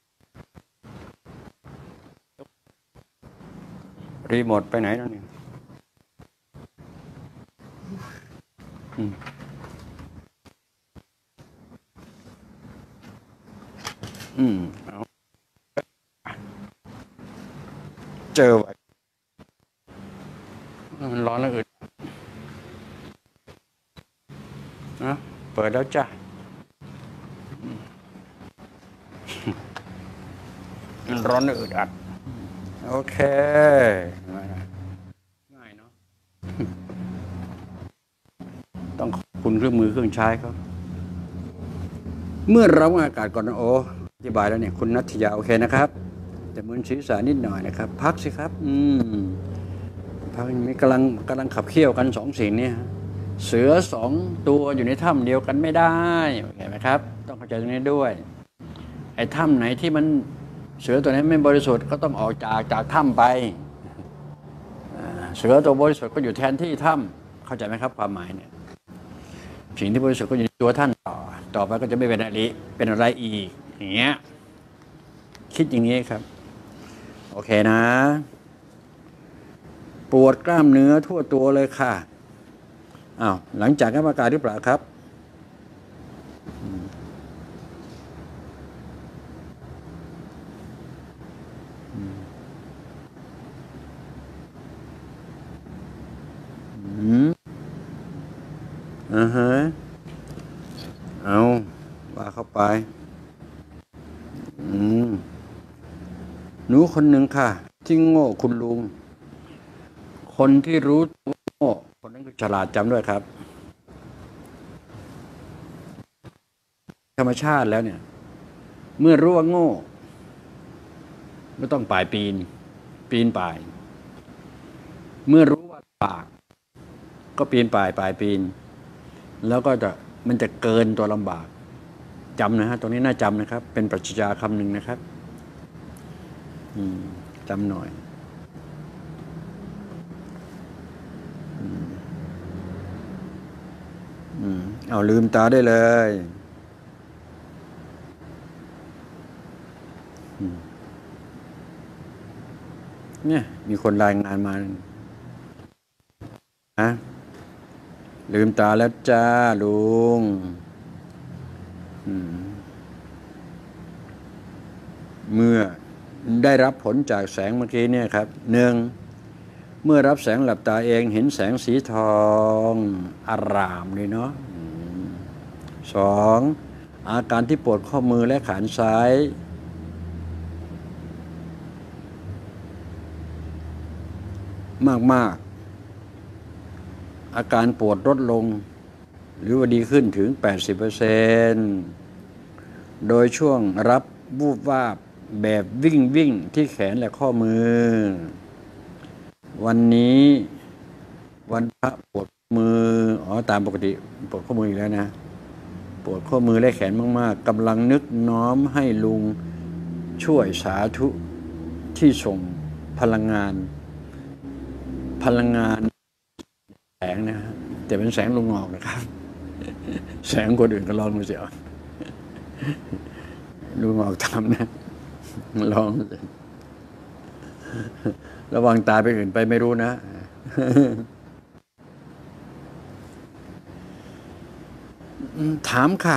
รีโมทไปไหนแล้วเนี่ยเอาเจอไว้มันร้อนแล้วอึดนะเปิดแล้วจ้ะมันร้อนแล้วอึดอัดโอเคง่ายเนาะต้องขอบคุณเครื่องมือเครื่องใช้เขาเมื่อเราอากาศก่อนโออธิบายแล้วเนี่ยคุณนัทยาโอเคนะครับแต่มึนศีรษะนิดหน่อยนะครับพักสิครับพักนี้กำลังขับเคี่ยวกันสองสิ่งนี้เสือสองตัวอยู่ในถ้ำเดียวกันไม่ได้เห็นไหมครับต้องเข้าใจตรงนี้ด้วยไอ้ถ้ำไหนที่มันเสือตัวนี้ไม่บริสุทธิ์ก็ต้องออกจากถ้ำไปเสือตัวบริสุทธิ์ก็อยู่แทนที่ถ้ำเข้าใจไหมครับความหมายเนี่ยสิ่งที่บริสุทธิ์ก็อยู่ในตัวท่านต่อไปก็จะไม่เป็นอะไรอีกอย่างเงี้ยคิดอย่างนี้ครับโอเคนะปวดกล้ามเนื้อทั่วตัวเลยค่ะอ้าวหลังจากการประกาศหรือเปล่าครับฮะเอาว่าเข้าไปหนูคนหนึ่งค่ะที่โง่คุณลุงคนที่รู้โง่คนนั้นคือฉลาดจำด้วยครับธรรมชาติแล้วเนี่ยเมื่อรู้ว่าโง่ไม่ต้องปีนป่ายเมื่อรู้ว่าปากก็ปีนปีนแล้วก็มันจะเกินตัวลำบากจำนะฮะตรงนี้น่าจำนะครับเป็นปรัชญาคำหนึ่งนะครับจำหน่อยเอาลืมตาได้เลยเนี่ยมีคนรายงานมาลืมตาแล้วจ้าลุงเมื่อได้รับผลจากแสงเมื่อกี้เนี่ยครับ1เมื่อรับแสงหลับตาเองเห็นแสงสีทองอร่ามเลยเนาะ2อาการที่ปวดข้อมือและขาซ้ายมากอาการปวดลดลงหรือว่าดีขึ้นถึง 80% โดยช่วงรับวูบวาบแบบวิ่งที่แขนและข้อมือวันนี้วันพระปวดมือตามปกติปวดข้อมืออีกแล้วนะปวดข้อมือและแขนมากๆกำลังนึกน้อมให้ลุงช่วยสาธุที่ส่งพลังงานแสงนะฮะแต่เป็นแสงลุงงอกนะครับแสงคนอื่นก็ลองดูสิลุงงอกทำนะลองระวังตาไปอื่นไปไม่รู้นะถามค่ะ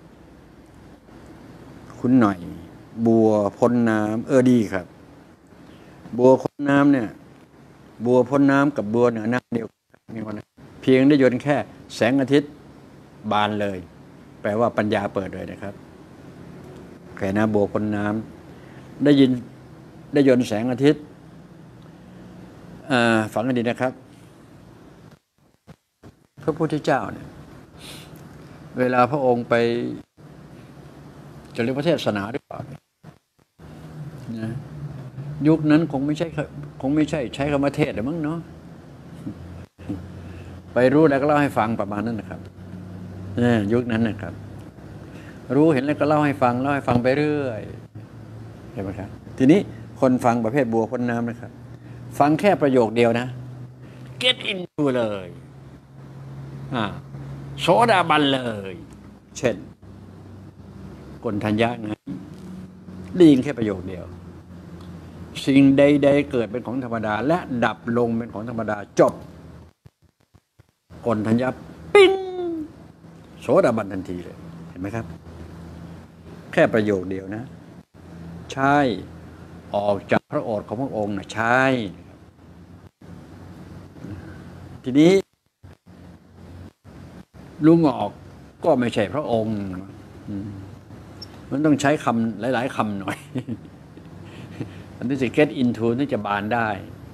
คุณหน่อยบัวพ้นน้ำดีครับบัวพ้นน้ำเนี่ยบัวพ้นน้ำกับบัวเหนือน้ำเดียวกันเพียงได้ยนแค่แสงอาทิตย์บานเลย แปลว่าปัญญาเปิดเลยนะครับแค่นะโบกพ้นน้ำได้ยนต์แสงอาทิตย์ฝังกันดีนะครับพระพุทธเจ้าเนี่ยเวลาพระองค์ไปจะเรียกว่าเทศนาหรือเปล่านะยุคนั้นคงไม่ใช่ใช้คำว่าเทศหรือมั้งเนาะไปรู้แล้วก็เล่าให้ฟังประมาณนั้นนะครับยุคนั้นนะครับรู้เห็นแล้วก็เล่าให้ฟังไปเรื่อยเห็นไหมครับทีนี้คนฟังประเภทบัวพ้นน้ำนะครับฟังแค่ประโยคเดียวนะ get into เลยโสดาบันเลยเช่นกนทัญญะไงได้ยินแค่ประโยคเดียวสิ่งใดๆเกิดเป็นของธรรมดาและดับลงเป็นของธรรมดาจบกนทัญญะปิ้งโสดาบันทันทีเลยเห็นไหมครับแค่ประโยคเดียวนะใช่ออกจากพระโอษฐ์ของพระองค์นะใช่ทีนี้ลุงออกก็ไม่ใช่พระองค์มันต้องใช้คำหลายๆคำหน่อยอันที่จะ get into นี่จะบานได้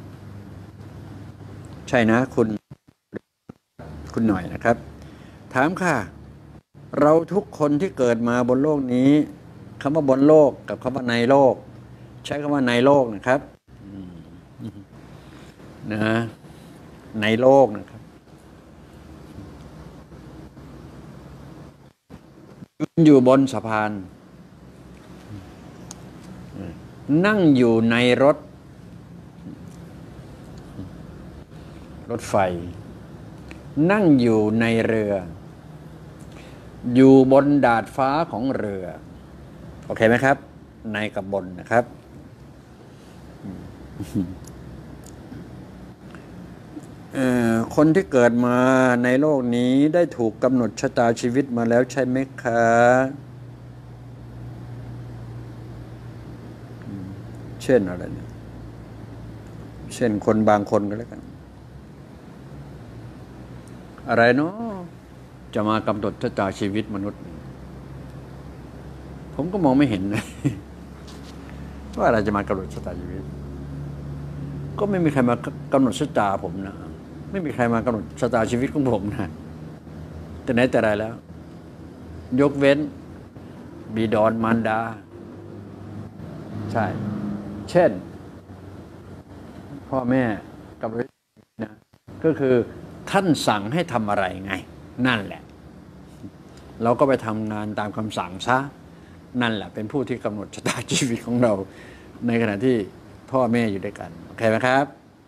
ใช่นะคุณหน่อยนะครับถามค่ะเราทุกคนที่เกิดมาบนโลกนี้คำว่าบนโลกกับคำว่าในโลกใช้คำว่าในโลกนะครับนะในโลกนะครับอยู่บนสะพานนั่งอยู่ในรถไฟนั่งอยู่ในเรืออยู่บนดาดฟ้าของเรือโอเคไหมครับในกับบนนะครับคนที่เกิดมาในโลกนี้ได้ถูกกำหนดชะตาชีวิตมาแล้วใช่ไหมคะเช่นอะไรเนี่ยเช่นคนบางคนก็แล้วกันอะไรเนาะจะมากำหนดชะตาชีวิตมนุษย์ผมก็มองไม่เห็นเลยว่าอะไรจะมากำหนดชะตาชีวิตก็ไม่มีใครมากำหนดชะตาผมนะไม่มีใครมากำหนดชะตาชีวิตของผมนะแต่ไหนแต่ไรแล้ว ยกเว้นบิดามารดาใช่เช่นพ่อแม่กับนะก็คือท่านสั่งให้ทำอะไรไงนั่นแหละเราก็ไปทำงานตามคำสั่งซะนั่นแหละเป็นผู้ที่กำหนดชะตาชีวิตของเราในขณะที่พ่อแม่อยู่ด้วยกันโอเคไหมครับ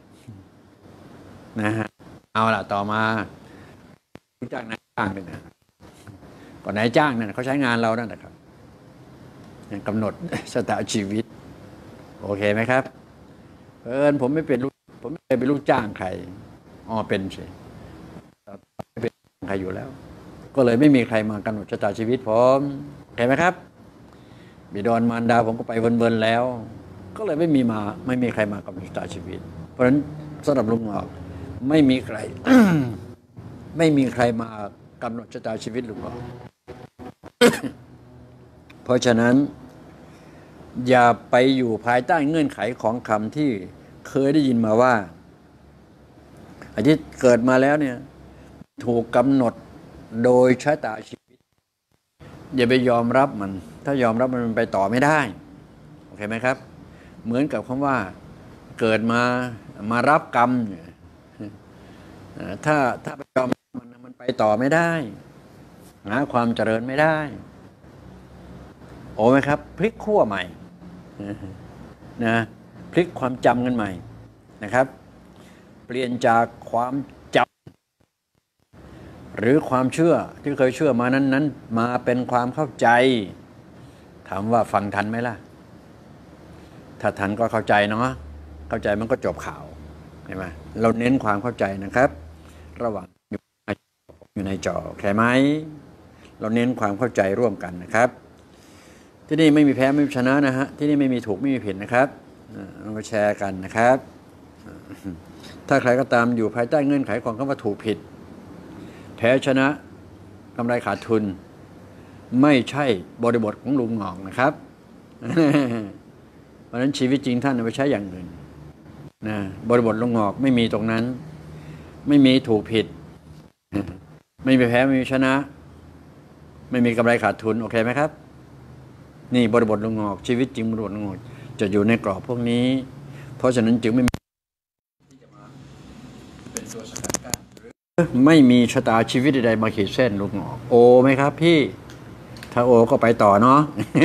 นะฮะเอาล่ะต่อมาลูกจ้างนายจ้างเลยนะก่อนนายจ้างนั่นเขาใช้งานเรานั่นแหละครับกำหนดชะตาชีวิตโอเคไหมครับผมไม่เป็นผมไม่เคยเป็นลูกจ้างใครเป็นสิไม่เป็นใครอยู่แล้วก็เลยไม่มีใครมากำหนดชะตาชีวิตผมเห็นไหมครับบิดามารดาผมก็ไปเวินๆแล้วก็เลยไม่มีใครมากำหนดชะตาชีวิตเพราะฉะนั้นสำหรับลุงออกไม่มีใคร ไม่มีใครมากำหนดชะตาชีวิตลุงออก เพราะฉะนั้นอย่าไปอยู่ภายใต้เงื่อนไขของคำที่เคยได้ยินมาว่าไอ้ที่เกิดมาแล้วเนี่ยถูกกำหนดโดยชะตาชีวิตอย่าไปยอมรับมันถ้ายอมรับมันไปต่อไม่ได้โอเคไหมครับเหมือนกับคำว่าเกิดมารับกรรมถ้าไปยอมมันไปต่อไม่ได้หาความเจริญไม่ได้โอ้ไหมครับพลิกขั้วใหม่นะพลิกความจำกันใหม่นะครับเปลี่ยนจากความจำหรือความเชื่อที่เคยเชื่อมานั้นมาเป็นความเข้าใจถามว่าฟังทันไหมล่ะถ้าทันก็เข้าใจเนาะเข้าใจมันก็จบข่าวใช่ไหมเราเน้นความเข้าใจนะครับระหว่างอยู่ในจอแค่ไหมเราเน้นความเข้าใจร่วมกันนะครับที่นี่ไม่มีแพ้ไม่มีชนะนะฮะที่นี่ไม่มีถูกไม่มีผิดนะครับเรามาแชร์กันนะครับถ้าใครก็ตามอยู่ภายใต้เงื่อนไขของคำว่าถูกผิดแพ้ชนะกำไรขาดทุนไม่ใช่บริบทของลุงหงอกนะครับ เพราะฉะนั้นชีวิตจริงท่านเอาไปใช้อย่างอื่นนะบริบทลุงหงอกไม่มีตรงนั้นไม่มีถูกผิดไม่มีแพ้ไม่มีชนะไม่มีกำไรขาดทุนโอเคไหมครับนี่บริบทลุงหงอกชีวิตจริงบริบทลุงหงอกจะอยู่ในกรอบพวกนี้เพราะฉะนั้นจึงไม่มีที่จะมาเป็นตัวสกัดกั้นไม่มีชะตาชีวิตใดๆมาขีดเส้นลุงหงอกโอไหมครับพี่ถ้าโอก็ไปต่อเนาะ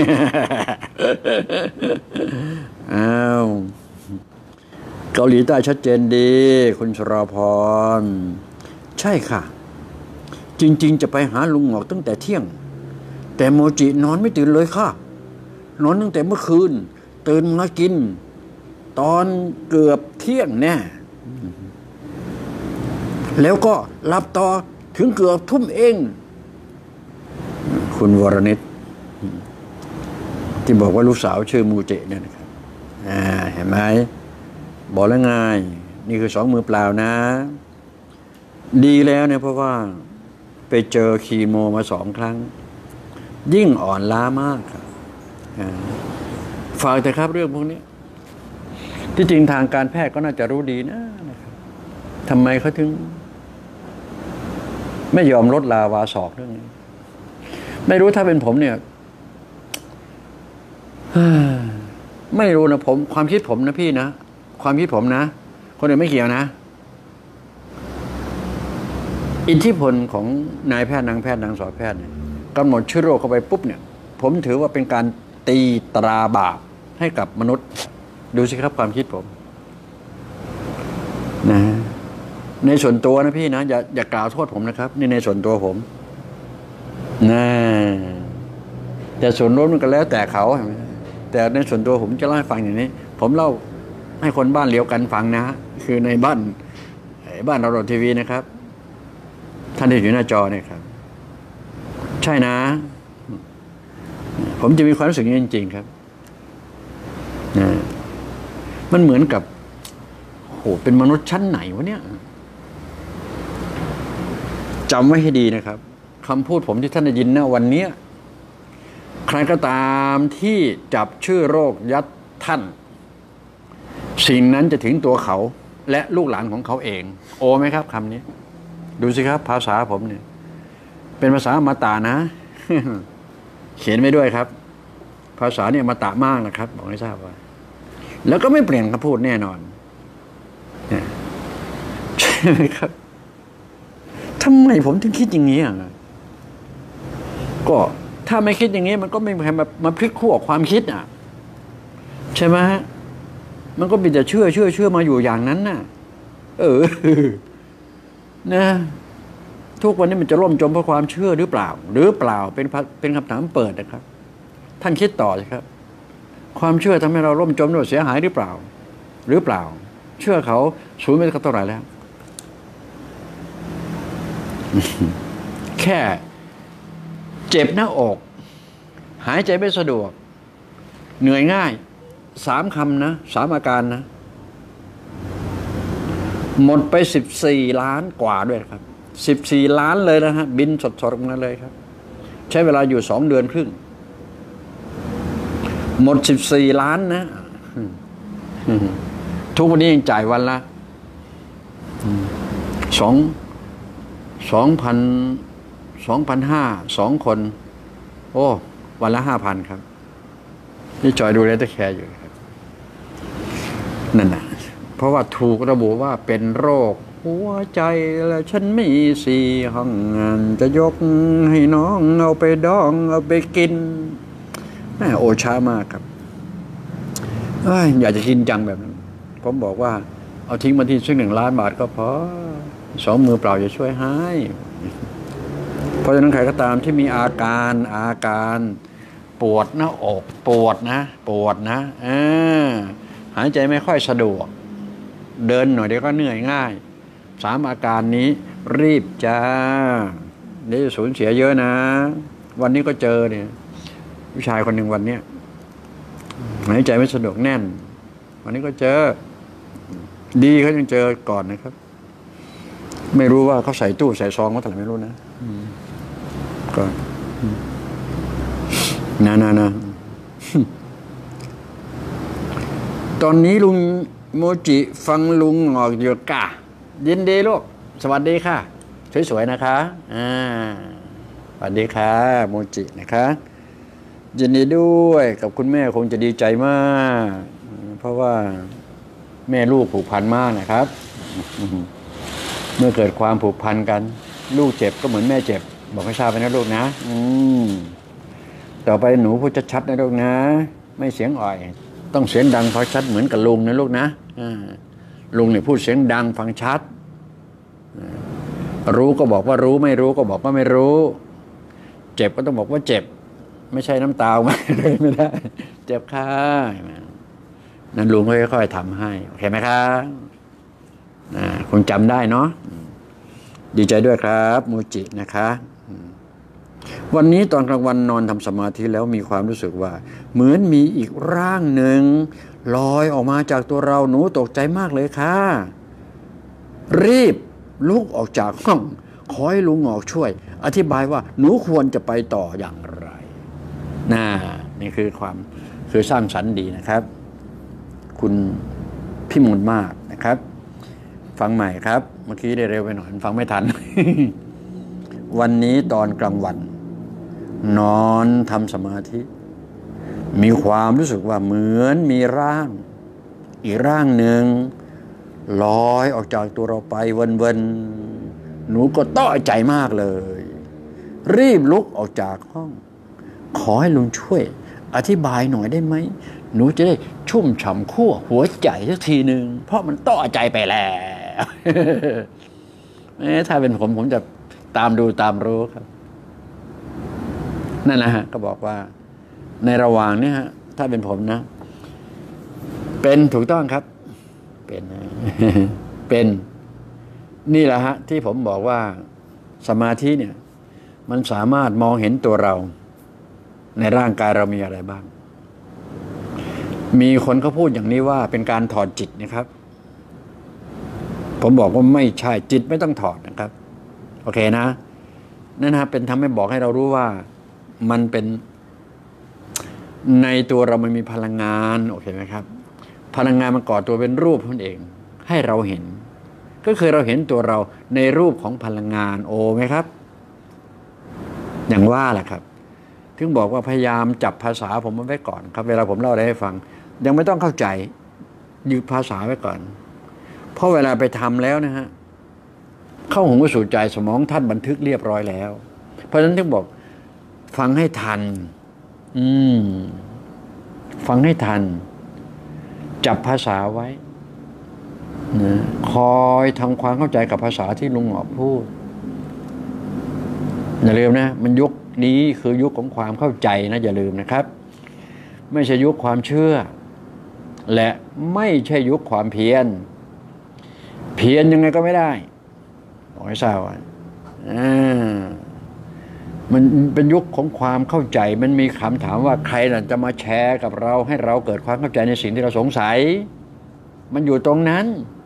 อ้าวเกาหลีใต้ชัดเจนดีคุณชรพรใช่ค่ะจริงๆจะไปหาลุงหงอกตั้งแต่เที่ยงแต่โมจินอนไม่ตื่นเลยค่ะนอนตั้งแต่เมื่อคืนตื่นมากินตอนเกือบเที่ยงแน่แล้วก็หลับต่อถึงเกือบทุ่มเองคุณวรนิตที่บอกว่าลูกสาวชื่อมูเจเนี่ยนะครับเห็นไหมบอกแล้วไงนี่คือ2 มือเปล่านะดีแล้วเนี่ยเพราะว่าไปเจอคีโมมา2 ครั้งยิ่งอ่อนล้ามากครับฝากแต่ครับเรื่องพวกนี้ที่จริงทางการแพทย์ก็น่าจะรู้ดีนะครับทำไมเขาถึงไม่ยอมลดลาวาศอกเรื่องนี้ไม่รู้ถ้าเป็นผมเนี่ยไม่รู้นะผมความคิดผมนะพี่นะความคิดผมนะคนอื่นไม่เกี่ยวนะอิทธิพลของนายแพทย์นางแพทย์นางสาวแพทย์เนี่ยกำหนดชื่อโรคเข้าไปปุ๊บเนี่ยผมถือว่าเป็นการตีตราบาปให้กับมนุษย์ดูสิครับความคิดผมนะในส่วนตัวนะพี่นะอย่ากล่าวโทษผมนะครับนี่ในส่วนตัวผมนะแต่ส่วนรวมมันก็แล้วแต่เขาแต่ในส่วนตัวผมจะเล่าให้ฟังอย่างนี้ผมเล่าให้คนบ้านเลี้ยวกันฟังนะคือในบ้านเราทีวีนะครับท่านที่อยู่หน้าจอเนี่ยครับใช่นะผมจะมีความรู้สึกนี้จริงๆครับมันเหมือนกับโหเป็นมนุษย์ชั้นไหนวะเนี่ยจำไว้ให้ดีนะครับคำพูดผมที่ท่านได้ยินนะวันนี้ใครก็ตามที่จับชื่อโรคยัดท่านสิ่งนั้นจะถึงตัวเขาและลูกหลานของเขาเองโอไหมครับคำนี้ดูสิครับภาษาผมเนี่ยเป็นภาษาอมตะนะ เขียนไว้ด้วยครับภาษาเนี่ยอมตะมากนะครับบอกให้ทราบว่าแล้วก็ไม่เปลี่ยนคำพูดแน่นอนใช่ไหมครับทำไมผมถึงคิดอย่างนี้ก็ถ้าไม่คิดอย่างนี้มันก็ไม่มีใครมาพลิกขั้วความคิดใช่ไหมมันก็มีแต่เชื่อมาอยู่อย่างนั้นน่ะนะทุกวันนี้มันจะล่มจมเพราะความเชื่อหรือเปล่าเป็นคำถามเปิดนะครับท่านคิดต่อสิครับความเชื่อทำให้เราล่มจมด้วยเสียหายหรือเปล่าเชื่อเขาสูญไปเท่าไหร่แล้วแค่เจ็บหน้าอกหายใจไม่สะดวกเหนื่อยง่าย3 คำนะ3 อาการนะหมดไป14 ล้านกว่าด้วยครับ14 ล้านเลยนะฮะบินสดๆมาเลยครับใช้เวลาอยู่2 เดือนครึ่งหมด14 ล้านนะทุกวันนี้ยังจ่ายวันละ2,500 คนโอ้วันละ 5,000 ครับนี่จอยดูแลตะแคร์อยู่ครับนั่นนะเพราะว่าถูกระบุว่าเป็นโรคหัวใจแล้วฉันมี4 ห้องงานจะยกให้น้องเอาไปดองเอาไปกินแม่โอช้ามากครับอยากจะกินจังแบบนั้นผมบอกว่าเอาทิ้งมาที่ซึ่ง1 ล้านบาทก็พอ2 มือเปล่าจะช่วยให้เพราะฉะนั้นใครก็ตามที่มีอาการปวดหน้าอกปวดนะหายใจไม่ค่อยสะดวกเดินหน่อยเดี๋ยวก็เหนื่อยง่าย3 อาการนี้รีบจ้าเดี๋ยวสูญเสียเยอะนะวันนี้ก็เจอเนี่ยผู้ชายคนหนึ่งวันนี้หายใจไม่สะดวกแน่นวันนี้ก็เจอดีเขายังเจอก่อนนะครับไม่รู้ว่าเขาใส่ตู้ใส่ซองเขาแต่ไม่รู้นะก็นะตอนนี้ลุงโมจิฟังลุงออกอยู่กะยินดีลูกสวัสดีค่ะสวยๆนะคะสวัสดีค่ะโมจินะคะยินดีด้วยกับคุณแม่คงจะดีใจมากเพราะว่าแม่ลูกผูกพันมากนะครับเมื่อเกิดความผูกพันกันลูกเจ็บก็เหมือนแม่เจ็บบอกให้ทราบไปนะลูกนะต่อไปหนูพูดชัดๆนะลูกนะไม่เสียงอ่อยต้องเสียงดังฟังชัดเหมือนกับลุงนะลูกนะลุงเนี่ยพูดเสียงดังฟังชัดรู้ก็บอกว่ารู้ไม่รู้ก็บอกว่าไม่รู้เจ็บก็ต้องบอกว่าเจ็บไม่ใช่น้ำตามาเลยไม่ได้เจ็บค่ะนั้นลุงค่อยๆทำให้โอเคไหมครับคงจำได้เนาะดีใจด้วยครับมูจินะคะวันนี้ตอนกลางวันนอนทำสมาธิแล้วมีความรู้สึกว่าเหมือนมีอีกร่างหนึ่งลอยออกมาจากตัวเราหนูตกใจมากเลยค่ะรีบลุกออกจากห้องขอให้ลุงหงอกช่วยอธิบายว่าหนูควรจะไปต่ออย่างไรนี่คือสร้างสรรค์ดีนะครับคุณพี่มูลมากนะครับฟังใหม่ครับเมื่อกี้ได้เร็วไปหน่อยฟังไม่ทัน วันนี้ตอนกลางวันนอนทำสมาธิมีความรู้สึกว่าเหมือนมีร่างอีกร่างหนึ่งลอยออกจากตัวเราไปวนๆหนูก็ต้อใจมากเลยรีบลุกออกจากห้องขอให้ลุงช่วยอธิบายหน่อยได้ไหมหนูจะได้ชุ่มฉ่ำขั้วหัวใจสักทีหนึ่งเพราะมันต้อใจไปแล้วถ้าเป็นผมจะตามดูตามรู้ครับนั่นนะฮะก็บอกว่าในระหว่างนี้ฮะถ้าเป็นผมนะเป็นถูกต้องครับเป็นนี่แหละฮะที่ผมบอกว่าสมาธิเนี่ยมันสามารถมองเห็นตัวเราในร่างกายเรามีอะไรบ้างมีคนเขาพูดอย่างนี้ว่าเป็นการถอดจิตนะครับผมบอกว่าไม่ใช่จิตไม่ต้องถอดนะครับโอเคนะนั่นนะเป็นทำให้บอกให้เรารู้ว่ามันเป็นในตัวเรามันมีพลังงานโอเคไหมครับพลังงานมันก่อตัวเป็นรูปนั่นเองให้เราเห็นก็คือเราเห็นตัวเราในรูปของพลังงานโอไหมครับอย่างว่าแหละครับถึงบอกว่าพยายามจับภาษาผมไว้ก่อนครับเวลาผมเล่าอะไรให้ฟังยังไม่ต้องเข้าใจยึดภาษาไว้ก่อนเพราะเวลาไปทำแล้วนะฮะเข้าหูสู่ใจสมองท่านบันทึกเรียบร้อยแล้วเพราะฉะนั้นถึงบอกฟังให้ทันฟังให้ทันจับภาษาไว้นะคอยทำความเข้าใจกับภาษาที่ลุงหงอกพูดอย่าลืมนะมันยุคนี้คือยุคของความเข้าใจนะอย่าลืมนะครับไม่ใช่ยุคความเชื่อและไม่ใช่ยุคความเพียรยังไงก็ไม่ได้บอกให้ทราบว่ามันเป็นยุคของความเข้าใจมันมีคำถามว่าใครน่ะจะมาแชร์กับเราให้เราเกิดความเข้าใจในสิ่งที่เราสงสัยมันอยู่ตรงนั้น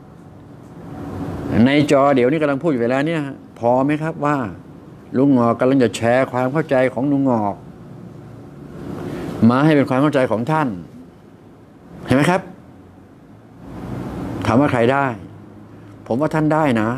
ในจอเดี๋ยวนี้กำลังพูดอยู่เวลาเนี่ยพอไหมครับว่าลุงหงอกกำลังจะแชร์ความเข้าใจของลุงหงอกมาให้เป็นความเข้าใจของท่านเห็นไหมครับถามว่าใครได้ผมว่าท่านได้นะ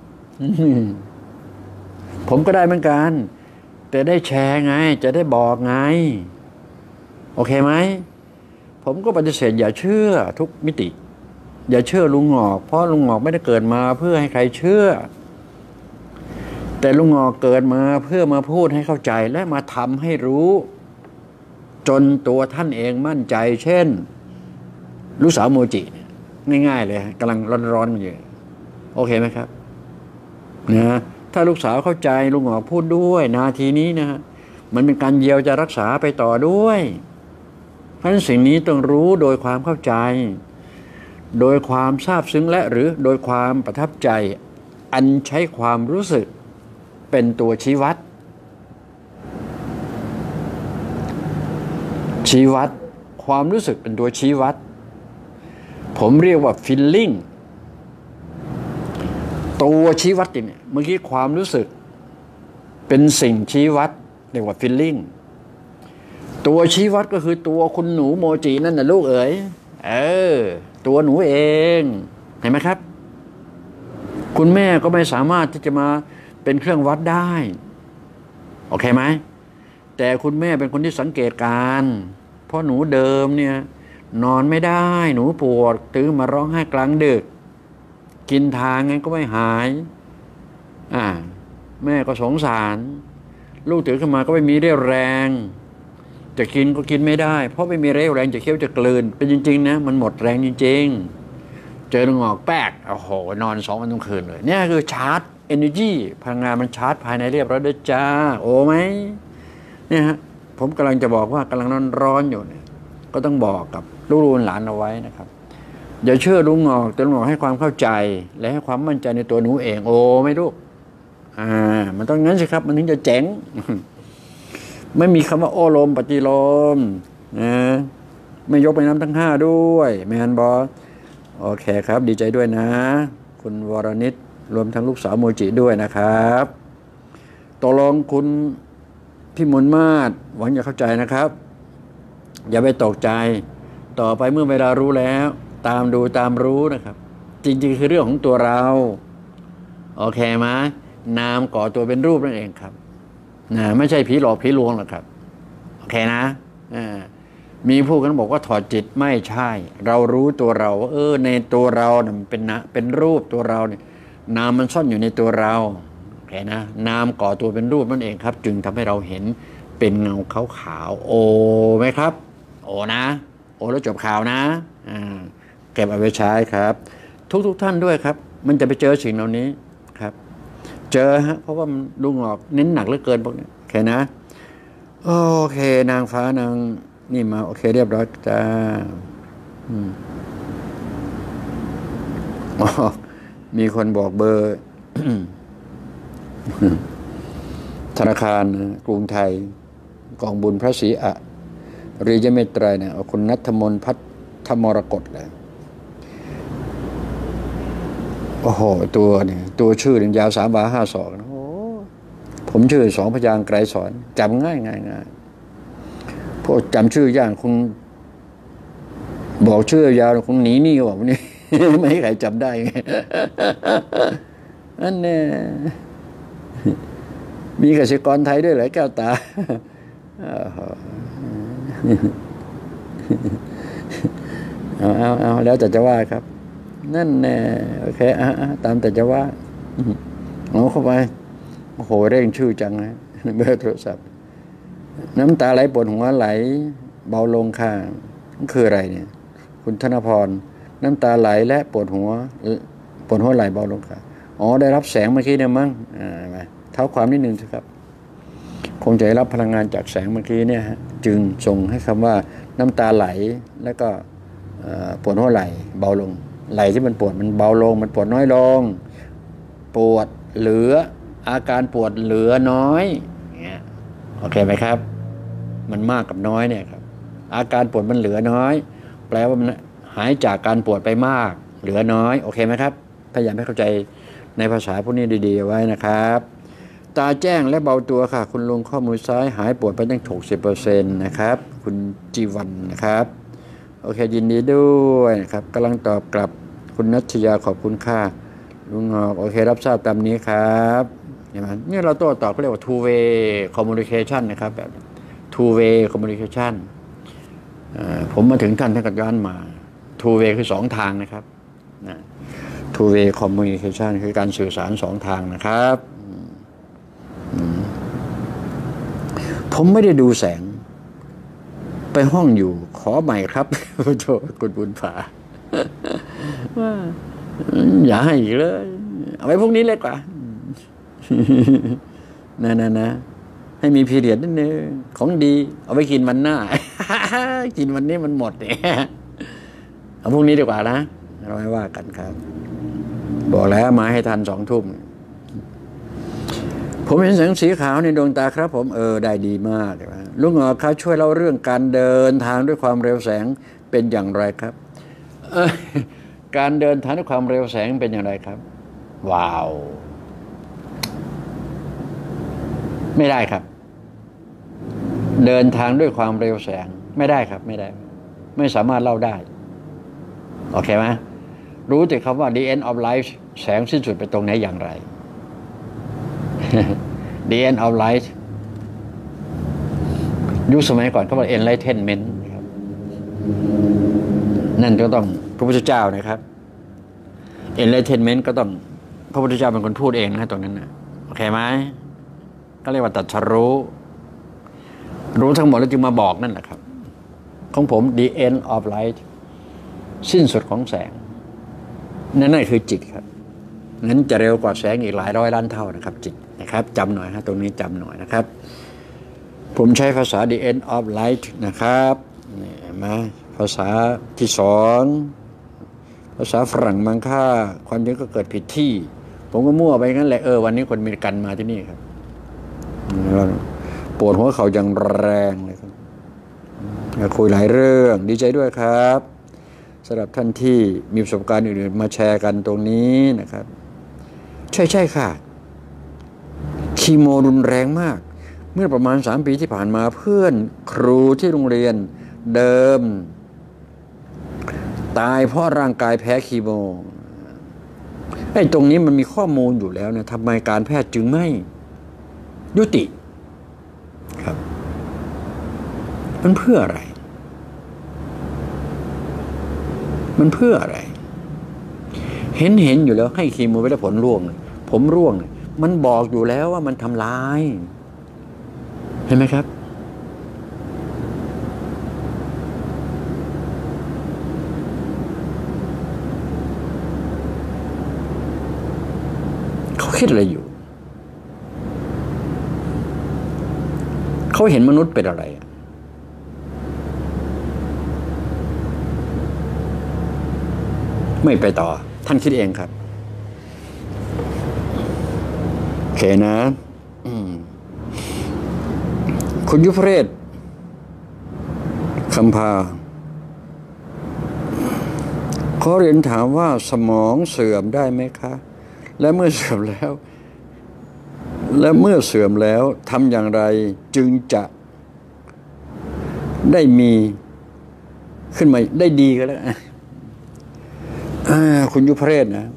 ผมก็ได้เหมือนกันแต่ได้แชร์ไงจะได้บอกไงโอเคไหมผมก็ปฏิเสธอย่าเชื่อทุกมิติอย่าเชื่อลุงหงอกเพราะลุงหงอกไม่ได้เกิดมาเพื่อให้ใครเชื่อแต่ลุงหงอกเกิดมาเพื่อมาพูดให้เข้าใจและมาทำให้รู้จนตัวท่านเองมั่นใจเช่นลูกสาวโมจิง่ายๆเลยกำลังร้อนๆอยู่โอเคไหมครับนะถ้าลูกสาวเข้าใจลุงหงอกพูดด้วยนาทีนี้นะมันเป็นการเยียวจะรักษาไปต่อด้วยเพราะฉะนั้นสิ่งนี้ต้องรู้โดยความเข้าใจโดยความซาบซึ้งและหรือโดยความประทับใจอันใช้ความรู้สึกเป็นตัวชี้วัดความรู้สึกเป็นตัวชี้วัดผมเรียกว่า feeling ตัวชี้วัดเนี่ยเมื่อกี้ความรู้สึกเป็นสิ่งชี้วัดเรียกว่า feeling ตัวชี้วัดก็คือตัวคุณหนูโมจินั่นนะลูกเอ๋ยตัวหนูเองเห็นไหมครับคุณแม่ก็ไม่สามารถที่จะมาเป็นเครื่องวัดได้โอเคไหมแต่คุณแม่เป็นคนที่สังเกตการเพราะหนูเดิมเนี่ยนอนไม่ได้หนูปวดตื่นมาร้องไห้กลางดึกกินทางไงก็ไม่หายแม่ก็สงสารลูกตื่นขึ้นมาก็ไม่มีเรี่ยวแรงจะกินก็กินไม่ได้เพราะไม่มีเรี่ยวแรงจะเคี้ยวจะกลืนเป็นจริงๆนะมันหมดแรงจริงๆเจอหงอกแป๊กโอ้โหนอน2 วันทั้งคืนเลยเนี่ยคือชาร์จ energy พลังงานมันชาร์จภายในเรียบร้อยด้วยจ้าโอ้ไหมเนี่ยฮะผมกำลังจะบอกว่ากำลังร้อนอยู่เนี่ยก็ต้องบอกกับลูกหลานเอาไว้นะครับอย่าเชื่อลุงหงอกแต่ลุงหงอกให้ความเข้าใจและให้ความมั่นใจในตัวหนูเองโอ้ไม่ลูกมันต้องงั้นสิครับมันถึงจะเจ๋งไม่มีคำว่าโอโลมปฏิโลมนะไม่ยกไปน้ำทั้ง5ด้วยแมนบอสโอเคครับดีใจด้วยนะคุณวรนิตรวมทั้งลูกสาวโมจิด้วยนะครับตกลงคุณพี่มนมาศหวังอย่าเข้าใจนะครับอย่าไปตกใจต่อไปเมื่อเวลารู้แล้วตามดูตามรู้นะครับจริงๆคือเรื่องของตัวเราโอเคไหมนามก่อตัวเป็นรูปนั่นเองครับไม่ใช่ผีหลอกผีลวงหรอกครับโอเคนะมีผู้กันบอกว่าถอดจิตไม่ใช่เรารู้ตัวเราว่าในตัวเราเนี่ยมันเป็นรูปตัวเราเนี่ยนามมันซ่อนอยู่ในตัวเราโอเคนะนามก่อตัวเป็นรูปนั่นเองครับจึงทำให้เราเห็นเป็นเงาขาวๆโอไหมครับโอนะโอแล้วจบข่าวนะเก็บเอาไว้ใช้ครับทุกท่านด้วยครับมันจะไปเจอสิ่งเหล่านี้ครับเจอฮะเพราะว่ามันลุงหงอกเน้นหนักเหลือเกินพวกนี้โอเคนะโอเคนางฟ้านางนี่มาโอเคเรียบร้อยจ้ามีคนบอกเบอร์ ธนาคารกรุงไทยกองบุญพระศรีอริยเมตไตรเนี่ยคุณณัฐมนต์พัฒมรกตเลยโอ้โหตัวชื่อหนึ่งยาว3 วา 5 ศอกนะโอ้ผมชื่อ2 พยางค์ไกรสอนจำง่ายพวกจำชื่อยากคุณบอกชื่อยาวคงหนีนี่บอกนี่ ไม่ให้ใครจำได้ไงอันนี้มีกสิกรไทยด้วยเหรอแก้วตาเอาแล้วแต่จะว่าครับนั่นแน่โอเคตามแต่จะว่าเอาเข้าไปโอ้โหเร่งชื่อจังนะเบอร์โทรศัพท์น้ำตาไหลปวดหัวไหลเบาลงค่ะนั่นคืออะไรเนี่ยคุณธนพรน้ำตาไหลและปวดหัวไหลเบาลงค่ะได้รับแสงเมื่อกี้เนี่ยมั้งเท้าความนิดนึงสิครับคงจะได้รับพลังงานจากแสงเมื่อกี้เนี่ยจึงส่งให้คำว่าน้ำตาไหลแล้วก็ปวดหัวไหลเบาลงไหลที่มันปวดมันเบาลงมันปวดน้อยลงปวดเหลืออาการปวดเหลือน้อยเนี่ยโอเคไหมครับมันมากกับน้อยเนี่ยครับอาการปวดมันเหลือน้อยแปลว่ามันหายจากการปวดไปมากเหลือน้อยโอเคไหมครับพยายามให้เข้าใจในภาษาพวกนี้ดีๆไว้นะครับตาแจ้งและเบาตัวค่ะคุณลุงข้อมือซ้ายหายปวดไปตั้ง 60% นะครับคุณจีวันนะครับโอเคยินดีด้วยนะครับกำลังตอบกลับคุณนัชยาขอบคุณค่ะลุงหอกโอเครับทราบตามนี้ครับนี่เราโต้ตอบเขาเรียกว่า two way communication นะครับแบบ two way communication ผมมาถึงท่านก็ย้อนมา two way คือ2 ทางนะครับ two way communication คือการสื่อสาร2 ทางนะครับผมไม่ได้ดูแสงไปห้องอยู่ขอใหม่ครับโทษคุณบุญผาอย่าให้อีกเลยเอาไว้พวกนี้เลยกว่านะให้มีพีเรียดนิดนึงของดีเอาไว้กินวันหน้า กินวันนี้มันหมดเนี่ยเอาพวกนี้ดีกว่านะเราไม่ว่ากันครับบอกแล้วมาให้ทัน2 ทุ่มผมเห็นแสงสีขาวในดวงตาครับผมได้ดีมากลุงหงอกครับช่วยเล่าเรื่องการเดินทางด้วยความเร็วแสงเป็นอย่างไรครับการเดินทางด้วยความเร็วแสงเป็นอย่างไรครับว้าวไม่ได้ครับเดินทางด้วยความเร็วแสงไม่ได้ครับไม่ได้ไม่สามารถเล่าได้โอเคไหมรู้แต่คำว่า the end of life แสงสิ้นสุดไปตรงไหนอย่างไร the end of life ยุคสมัยก่อนเขาบอก enlightenment ครับนั่นก็ต้องพระพุทธเจ้านะครับ enlightenment ก็ต้องพระพุทธเจ้าเป็นคนพูดเองนะตรงนั้นนะโอเคไหมก็เรียกว่าตรัสรู้ทั้งหมดแล้วจึงมาบอกนั่นแหละครับของผม the end of light สิ้นสุดของแสงนั่นคือจิตครับนั้นจะเร็วกว่าแสงอีกหลายร้อยล้านเท่านะครับจิตนะครับจำหน่อยฮะตรงนี้จำหน่อยนะครับผมใช้ภาษา the end of light นะครับนี่มาภาษาที่สองภาษาฝรั่งมังค่าความจริงก็เกิดผิดที่ผมก็มั่วไปงั้นแหละวันนี้คนอเมริกันมาที่นี่ครับปวดหัวเข่าอย่างแรงเลยครับคุยหลายเรื่องดีใจด้วยครับสำหรับท่านที่มีประสบการณ์อื่นๆมาแชร์กันตรงนี้นะครับใช่ค่ะคีโมรุนแรงมากเมื่อประมาณ3 ปีที่ผ่านมาเพื่อนครูที่โรงเรียนเดิมตายเพราะร่างกายแพ้คีโมตรงนี้มันมีข้อมูลอยู่แล้วนะทำไมการแพทย์จึงไม่ยุติครับมันเพื่ออะไรมันเพื่ออะไรเห็นอยู่แล้วให้คีโมไปแล้วผลร่วงผมร่วงมันบอกอยู่แล้วว่ามันทำลายเห็นไหมครับเขาคิดอะไรอยู่เขาเห็นมนุษย์เป็นอะไรไม่ไปต่อท่านคิดเองครับโอเคนะคุณยุพเรศคำพาขอเรียนถามว่าสมองเสื่อมได้ไหมคะและเมื่อเสื่อมแล้วทำอย่างไรจึงจะได้มีขึ้นมาได้ดีก็แล้วคุณยุพเรศนะ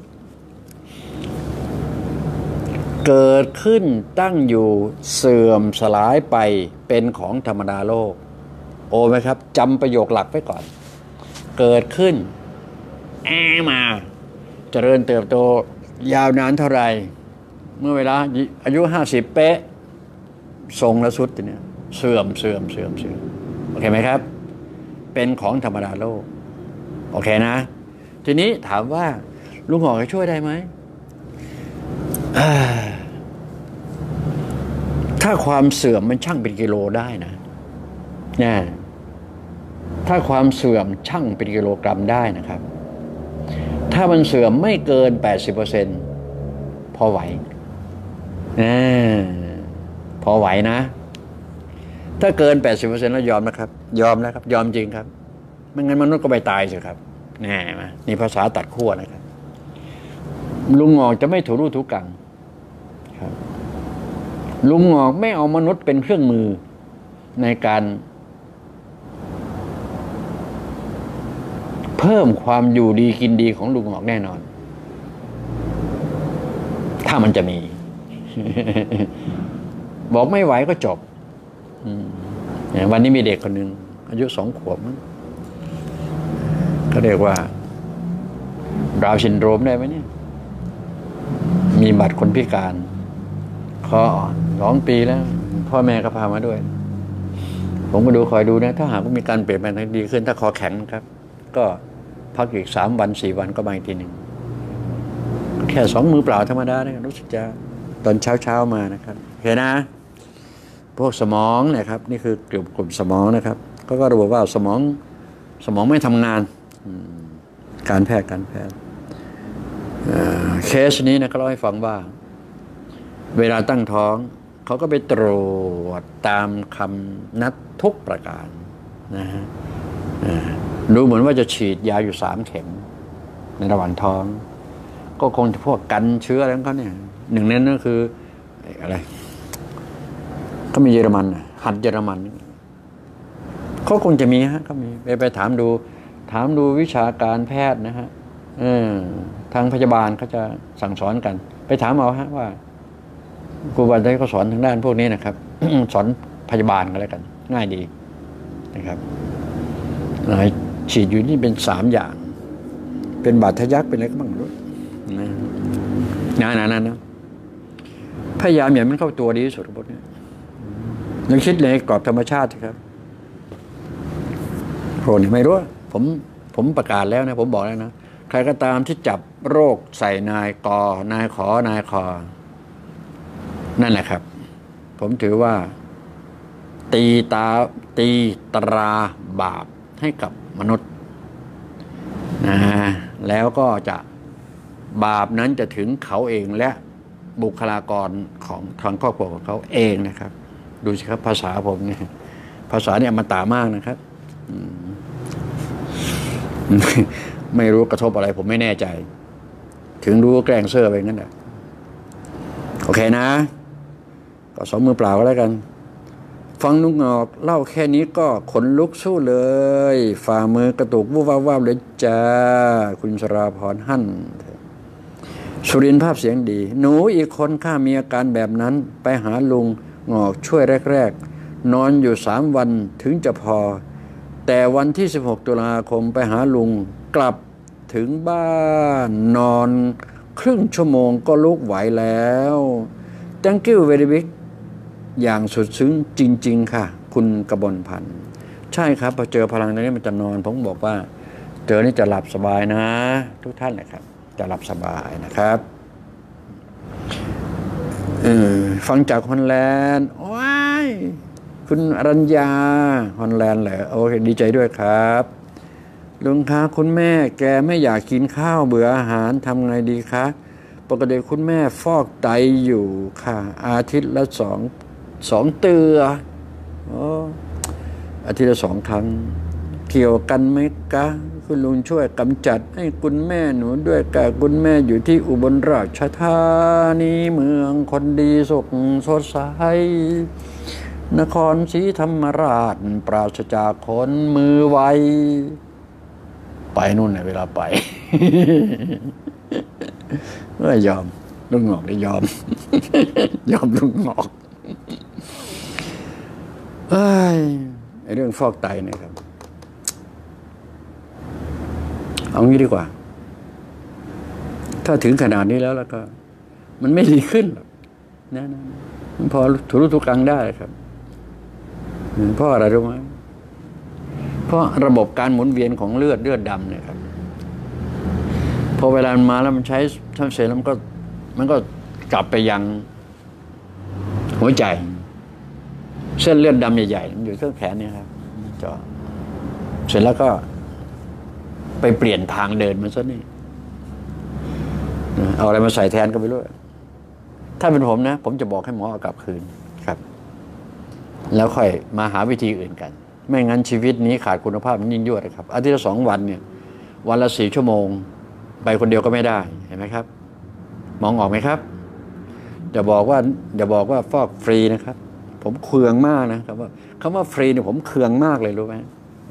เกิดขึ้นตั้งอยู่เสื่อมสลายไปเป็นของธรรมดาโลกโอ้ไหมครับจำประโยคหลักไว้ก่อนเกิดขึ้นมาเจริญเติบโตยาวนานเท่าไรเมื่อเวลาอายุ50เป๊ะทรงและสุดเนี่ยเสื่อมโอเคไหมครับเป็นของธรรมดาโลกโอเคนะทีนี้ถามว่าลุงหอกจะช่วยได้ไหมถ้าความเสื่อมมันชั่งเป็นกิโลได้นะถ้าความเสื่อมชั่งเป็นกิโลกรัมได้นะครับถ้ามันเสื่อมไม่เกิน 80% พอไหวพอไหวนะถ้าเกิน 80% แล้วยอมนะครับยอมแล้วครับยอมจริงครับไม่งั้นมนุษย์ก็ไปตายสิครับนี่ภาษาตัดขั้วนะครับลุงหงอกจะไม่ถูรูถูกังครับลุงหงอกไม่เอามนุษย์เป็นเครื่องมือในการเพิ่มความอยู่ดีกินดีของลุงหงอกแน่นอนถ้ามันจะมี บอกไม่ไหวก็จบวันนี้มีเด็กคนหนึ่งอายุ2 ขวบเขาเรียกว่าดาวน์ซินโดรมได้ไหมเนี่ยมีบัตรคนพิการคอ2 ปีแล้วพ่อแม่ก็พามาด้วยผมก็คอยดูนะถ้าหากว่ามีการเปลี่ยนแปลงดีขึ้นถ้าคอแข็งครับก็พักอีก3 วัน4 วันก็มาอีกทีหนึ่งแค่2 มือเปล่าธรรมดาเนี่ยรู้สึกจะตอนเช้ามานะครับเห็นนะพวกสมองนะครับนี่คือกลุ่มสมองนะครับก็ระบุว่าสมองไม่ทำงานการแพทย์เคสนี้นะเขาเล่าให้ฟังว่าเวลาตั้งท้องเขาก็ไปตรวจตามคำนัดทุกประการนะฮะดูเหมือนว่าจะฉีดยาอยู่3 เข็มในระหว่างท้องก็คงจะพวกกันเชื้ออะไรของเขาเนี่ยหนึ่งในนั้นก็คืออะไรก็มีเยอรมันหัดเยอรมันเขาคงจะมีฮะก็มีไปถามดูวิชาการแพทย์นะฮะทางพยาบาลเขาจะสั่งสอนกันไปถามเอาฮะว่าครูบาอาจารย์เขาสอนทางด้านพวกนี้นะครับ สอนพยาบาลกันแล้วกันง่ายดีนะครับฉีดอยู่นี่เป็น3 อย่างเป็นบาดทะยักเป็นอะไรก็บ้างรู้นะพยายามอย่ามันเข้าตัวดีที่สุดพวกนี้ยังคิดในกรอบธรรมชาติครับโหนี่ไม่รู้ผมประกาศแล้วนะผมบอกแล้วนะใครก็ตามที่จับโรคใส่นายกนายขอนายคอนั่นแหละครับผมถือว่าตีตราบาปให้กับมนุษย์นะแล้วก็จะบาปนั้นจะถึงเขาเองและบุคลากรของทางครอบครัวของเขาเองนะครับดูสิครับภาษาผมเนี่ยภาษาเนี่ยมันต่ามากนะครับไม่รู้กระทบอะไรผมไม่แน่ใจถึงรู้แกล้งเซ่อไปงั้นแหละโอเคนะก็2 มือเปล่าก็แล้วกันฟังลุงงอกเล่าแค่นี้ก็ขนลุกสู้เลยฝ่ามือกระตุกวูบวาบเลยจ้าคุณสราพรหั่นสุรินทร์ภาพเสียงดีหนูอีกคนข้ามีอาการแบบนั้นไปหาลุงงอกช่วยแรกๆนอนอยู่3 วันถึงจะพอแต่วันที่16 ตุลาคมไปหาลุงกลับถึงบ้านนอนครึ่งชั่วโมงก็ลุกไหวแล้ว Thank you very big อย่างสุดซึ้งจริงๆค่ะคุณกบลพันธ์ใช่ครับพอเจอพลังตรงนี้มันจะนอนผมบอกว่าเจอนี่จะหลับสบายนะทุกท่านนะครับจะหลับสบายนะครับฟังจากฮอลแลนด์ว้ายคุณอรัญญาฮอลแลนด์เหรอโอเคดีใจด้วยครับลุงคะคุณแม่แกไม่อยากกินข้าวเบื่ออาหารทำไงดีคะปกติคุณแม่ฟอกไตอยู่ค่ะอาทิตย์ละ2 เตืออาทิตย์ละ2 ครั้งเกี่ยวกันไหมกะคุณลุงช่วยกำจัดให้คุณแม่หนูด้วยกะคุณแม่อยู่ที่อุบลราชธานีเมืองคนดีสุขสดใสนครศรีธรรมราชปราศจากคนมือไวไปนู่นในเวลาไป ยอมลุงงอกได้ยอม ยอมลุงงอกเรื่องฟอกไตนะครับเอางี้ดีกว่าถ้าถึงขนาดนี้แล้วก็มันไม่ดีขึ้นหรอกนะมันพอถูรุทุกังได้ครับเพราะอะไรรู้ไหมเพราะระบบการหมุนเวียนของเลือดดำเนี่ยครับพอเวลามันมาแล้วมันใช้ท่านเสร็จแล้วมันก็กลับไปยังหัวใจเส้นเลือดดำใหญ่ๆมันอยู่ที่แขนเนี่ยครับเจาะเสร็จแล้วก็ไปเปลี่ยนทางเดินมันซะนี่เอาอะไรมาใส่แทนก็ไม่รู้ถ้าเป็นผมนะผมจะบอกให้หมอเอากลับคืนครับ แล้วค่อยมาหาวิธีอื่นกันไม่งั้นชีวิตนี้ขาดคุณภาพมันยิ่งยวดนะครับอาทิตย์ละ2 วันเนี่ยวันละ4 ชั่วโมงไปคนเดียวก็ไม่ได้เห็นไหมครับมองออกไหมครับอย่าบอกว่าฟอกฟรีนะครับผมเคืองมากนะครับว่าคำว่าฟรีเนี่ยผมเคืองมากเลยรู้ไหม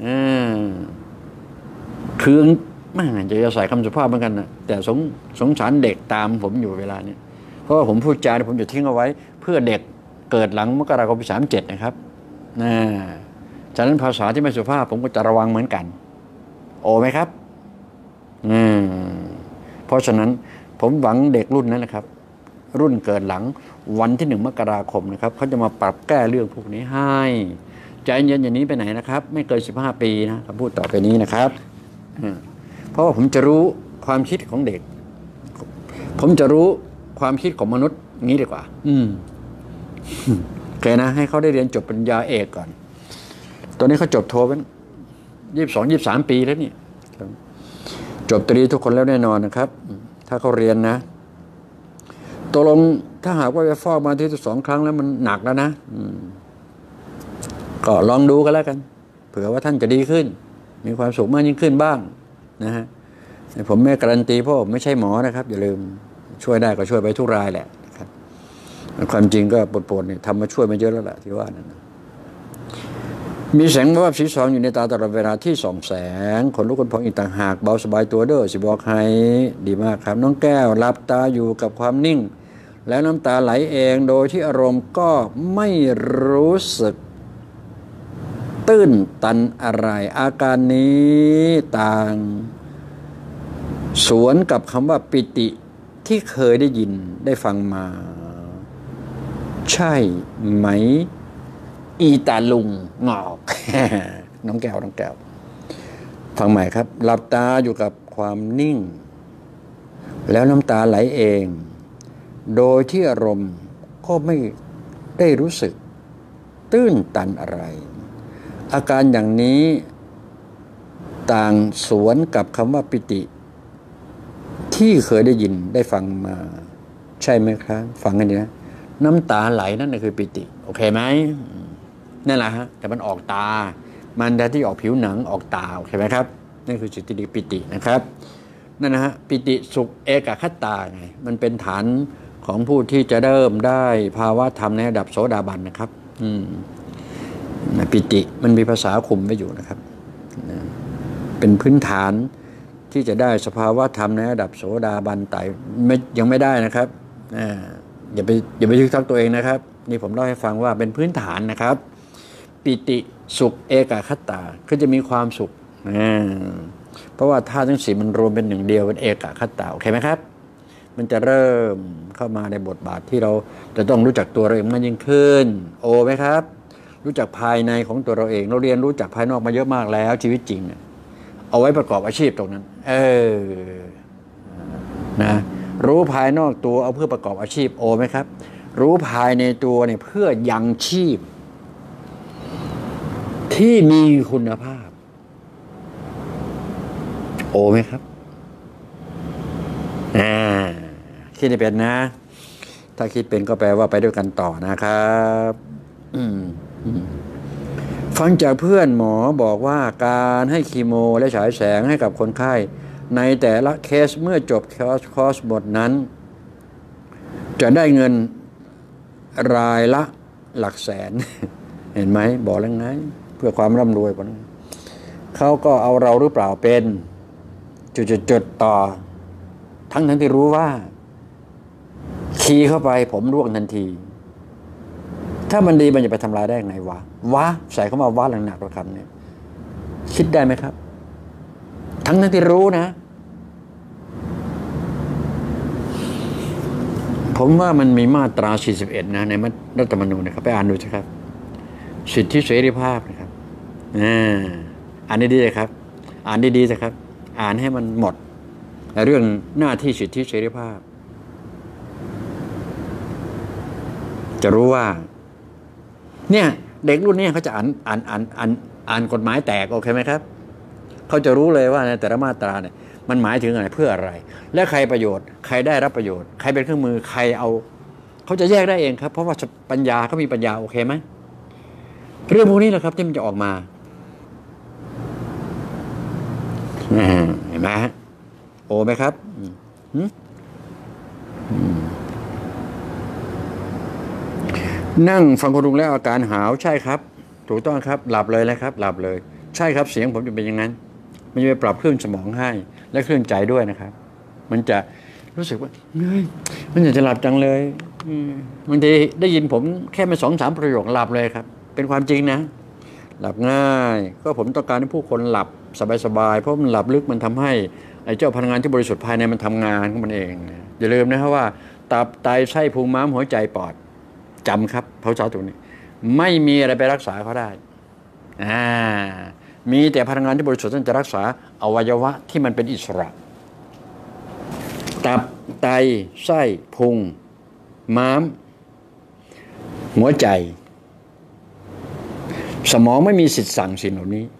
เคืองมากจะใส่คำสุภาพเหมือนกันนะแต่สงสารเด็กตามผมอยู่เวลานี้เพราะว่าผมพูดจาผมจะทิ้งเอาไว้เพื่อเด็กเกิดหลังมกราคมปี37นะครับฉะนั้นภาษาที่ไม่สุภาพผมก็จะระวังเหมือนกันโอไหมครับเพราะฉะนั้นผมหวังเด็กรุ่นนั้นนะครับรุ่นเกิดหลังวันที่1 มกราคมนะครับเขาจะมาปรับแก้เรื่องพวกนี้ให้ใจเย็นอย่างนี้ไปไหนนะครับไม่เกิน15 ปีนะคำพูดต่อไปนี้นะครับเพราะว่าผมจะรู้ความคิดของเด็กผมจะรู้ความคิดของมนุษย์งี้ดีกว่าโอเคนะให้เขาได้เรียนจบปริญญาเอกก่อนตอนนี้เขาจบโทเป็น22-23 ปีแล้วนี่จบตรีทุกคนแล้วแน่นอนนะครับถ้าเขาเรียนนะตกลงถ้าหากว่าไปฟอกมาที่2 ครั้งแล้วมันหนักแล้วนะก็ลองดูกันแล้วกันเผื่อว่าท่านจะดีขึ้นมีความสุขมากยิ่งขึ้นบ้างนะฮะผมไม่การันตีเพราะผมไม่ใช่หมอนะครับอย่าลืมช่วยได้ก็ช่วยไปทุกรายแหละนะครับความจริงก็ปวดๆเนี่ยทำมาช่วยมาเยอะแล้วแหละที่ว่านั่นนะมีแสงวาบสีสองอยู่ในตาตลอดเวลาที่ส่องแสงขนลุกขนพองอีกต่างหากเบาสบายตัวเด้อสิบอกให้ดีมากครับน้องแก้วหลับตาอยู่กับความนิ่งแล้วน้ำตาไหลเองโดยที่อารมณ์ก็ไม่รู้สึกตื้นตันอะไรอาการนี้ต่างสวนกับคำว่าปิติที่เคยได้ยินได้ฟังมาใช่ไหมอีตาลุงงอก น้องแก้วฟังใหม่ครับหลับตาอยู่กับความนิ่งแล้วน้ำตาไหลเองโดยที่อารมณ์ก็ไม่ได้รู้สึกตื้นตันอะไรอาการอย่างนี้ต่างสวนกับคำว่าปิติที่เคยได้ยินได้ฟังมาใช่ไหมครับฟังกันดีนะน้ำตาไหลนั่นคือปิติโอเคไหมนั่นแหละฮะแต่มันออกตามันแทนที่ออกผิวหนังออกตาโอเคไหมครับนั่นคือจิตติปิตินะครับนั่นนะฮะปิติสุขเอกคตาไงมันเป็นฐานของผู้ที่จะเริ่มได้ภาวะธรรมในระดับโสดาบันนะครับปิติมันมีภาษาคุมไว้อยู่นะครับเป็นพื้นฐานที่จะได้สภาวะธรรมในระดับโสดาบันไต่ยังไม่ได้นะครับอย่าไปยึดทักตัวเองนะครับนี่ผมเล่าให้ฟังว่าเป็นพื้นฐานนะครับปิติสุขเอกคตาก็จะมีความสุขเพราะว่าธาตุทั้งสี่มันรวมเป็นหนึ่งเดียวเป็นเอกคตาโอเคไหมครับมันจะเริ่มเข้ามาในบทบาทที่เราจะต้องรู้จักตัวเราเองมากยิ่งขึ้นโอไหมครับรู้จักภายในของตัวเราเองเราเรียนรู้จักภายนอกมาเยอะมากแล้วชีวิตจริงเนี่ยเอาไว้ประกอบอาชีพตรงนั้นนะรู้ภายนอกตัวเอาเพื่อประกอบอาชีพโอไหมครับรู้ภายในตัวเนี่ยเพื่อยังชีพที่มีคุณภาพโอไหมครับคิดเป็นนะถ้าคิดเป็นก็แปลว่าไปด้วยกันต่อนะครับฟังจากเพื่อนหมอบอกว่าการให้คีโมและฉายแสงให้กับคนไข้ในแต่ละเคสเมื่อจบคอร์สบทนั้นจะได้เงินรายละหลักแสน เห็นไหมบอกแล้วไงเพื่อความร่ำรวยเขาก็เอาเราหรือเปล่าเป็นจุดต่อทั้งที่รู้ว่าคีย์เข้าไปผมร่วงทันทีถ้ามันดีมันจะไปทำลายได้ยังไงวะใส่เข้ามาว่าหนักๆประคำเนี่ยคิดได้ไหมครับทั้งที่รู้นะผมว่ามันมีมาตรา41นะในรัฐธรรมนูญนะครับไปอ่านดูสิครับสิทธิเสรีภาพนะครับอ่านดีๆเลยครับอ่านดีๆสิครับอ่านให้มันหมดเรื่องหน้าที่สิทธิเสรีภาพจะรู้ว่าเนี่ยเด็กรุ่นนี้เขาจะอ่านกฎหมายแตกโอเคไหมครับเขาจะรู้เลยว่าในแต่ละมาตราเนี่ยมันหมายถึงอะไรเพื่ออะไรและใครประโยชน์ใครได้รับประโยชน์ใครเป็นเครื่องมือใครเอาเขาจะแยกได้เองครับเพราะว่าปัญญาเขามีปัญญาโอเคไหมเรื่องพวกนี้แหละครับที่มันจะออกมาเห็นไหมโอไหมครับนั่งฟังคุณลุงแล้วอาการหาวใช่ครับถูกต้องครับหลับเลยนะครับหลับเลยใช่ครับเสียงผมจะเป็นอย่างนั้นมันจะไปปรับเครื่องสมองให้และเครื่องใจด้วยนะครับมันจะรู้สึกว่าเฮ้ยมันอยากจะหลับจังเลยบางทีได้ยินผมแค่มา2-3 ประโยคหลับเลยครับเป็นความจริงนะหลับง่ายก็ผมต้องการให้ผู้คนหลับสบายๆเพราะมันหลับลึกมันทำให้ไอ้เจ้าพลังงานที่บริสุทธิ์ภายในมันทำงานของมันเองอย่าลืมนะครับว่าตับไตไส้พุงม้ามหัวใจปอดจำครับเขาสอนตรงนี้ไม่มีอะไรไปรักษาเขาได้มีแต่พลังงานที่บริสุทธิ์จะรักษาอวัยวะที่มันเป็นอิสระตับไตไส้พุงม้ามหัวใจสมองไม่มีสิทธิ์สั่งสิ่งเหล่านี้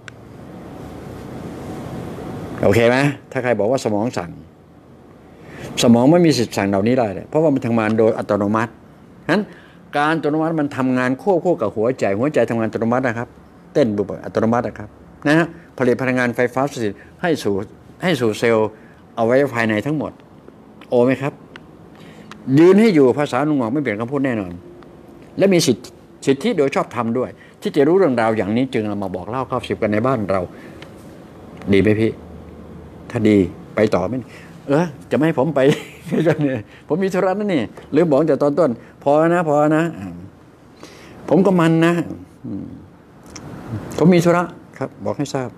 โอเคไหมถ้าใครบอกว่าสมองสั่งสมองไม่มีสิทธิ์สั่งเหล่านี้ได้เลยเพราะว่ามันทำงานโดยอัตโนมัติฉะนั้นการอัตโนมัติมันทำงานควบคู่กับหัวใจทำงานอัตโนมัตินะครับเต้นบุบอัตโนมัตินะครับนะฮะผลิตพลังงานไฟฟ้าสถิตให้สู่เซลล์เอาไว้ภายในทั้งหมดโอไหมครับยืนให้อยู่ภาษาลุงหงอกไม่เปลี่ยนคำพูดแน่นอนและมีสิทธิโดยชอบธรรมด้วยที่จะรู้เรื่องราวอย่างนี้จึงเรามาบอกเล่า90กันในบ้านเราดีไหมพี่ถ้าดีไปต่อไหมจะไม่ให้ผมไป ผมมีธุระนั่นนี่หรือบอกแต่ตอนต้นพอนะผมก็มันนะผมมีธุระครับบอกให้ทราบ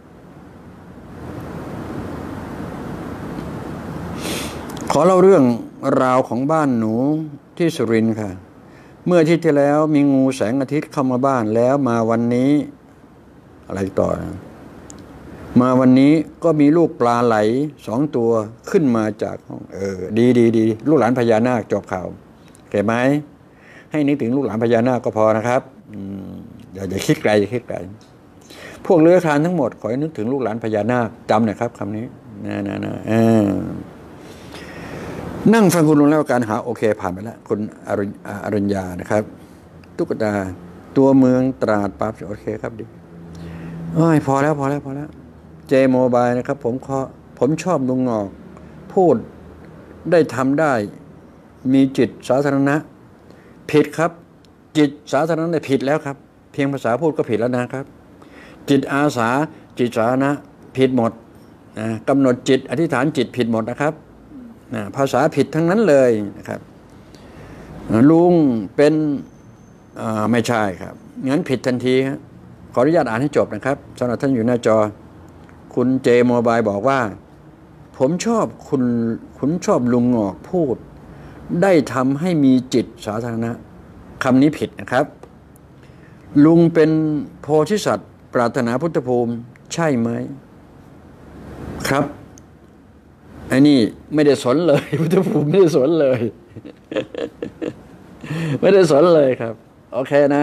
ขอเล่าเรื่องราวของบ้านหนูที่สุรินทร์ค่ะเมื่ออาทิตย์ที่แล้วมีงูแสงอาทิตย์เข้ามาบ้านแล้วมาวันนี้อะไรต่อมาวันนี้ก็มีลูกปลาไหล2 ตัวขึ้นมาจากห้องดีลูกหลานพญานาคจบข่าวเก็บไหมให้นึกถึงลูกหลานพญานาคก็พอนะครับอย่าคิดไกลพวกเลื้อยคลานทั้งหมดขอให้นึกถึงลูกหลานพญานาคจำหน่อยครับคำนี้นะนั่งฟังคุณลุงแล้วการหาโอเคผ่านไปแล้วคุณอรัญญานะครับตุ๊กตาตัวเมืองตราดปั๊บโอเคครับดีพอแล้วเจโมบายนะครับผมชอบลุงงอกพูดได้ทำได้มีจิตสาธารณะผิดครับจิตสาธารณะผิดแล้วครับเพียงภาษาพูดก็ผิดแล้วนะครับจิตอาสาจิตสาธารณะผิดหมดกำหนดจิตอธิษฐานจิตผิดหมดนะครับภาษาผิดทั้งนั้นเลยนะครับลุงเป็นไม่ใช่ครับงั้นผิดทันทีครับขออนุญาตอ่านให้จบนะครับสำหรับท่านอยู่หน้าจอคุณเจโมบายบอกว่าผมชอบลุงงอกพูดได้ทำให้มีจิตสาธารณะคำนี้ผิดนะครับลุงเป็นโพธิสัตว์ปรารถนาพุทธภูมิใช่ไหมครับไอ้นี่ไม่ได้สนเลยพุทธภูมิไม่ได้สนเลยไม่ได้สนเลยครับโอเคนะ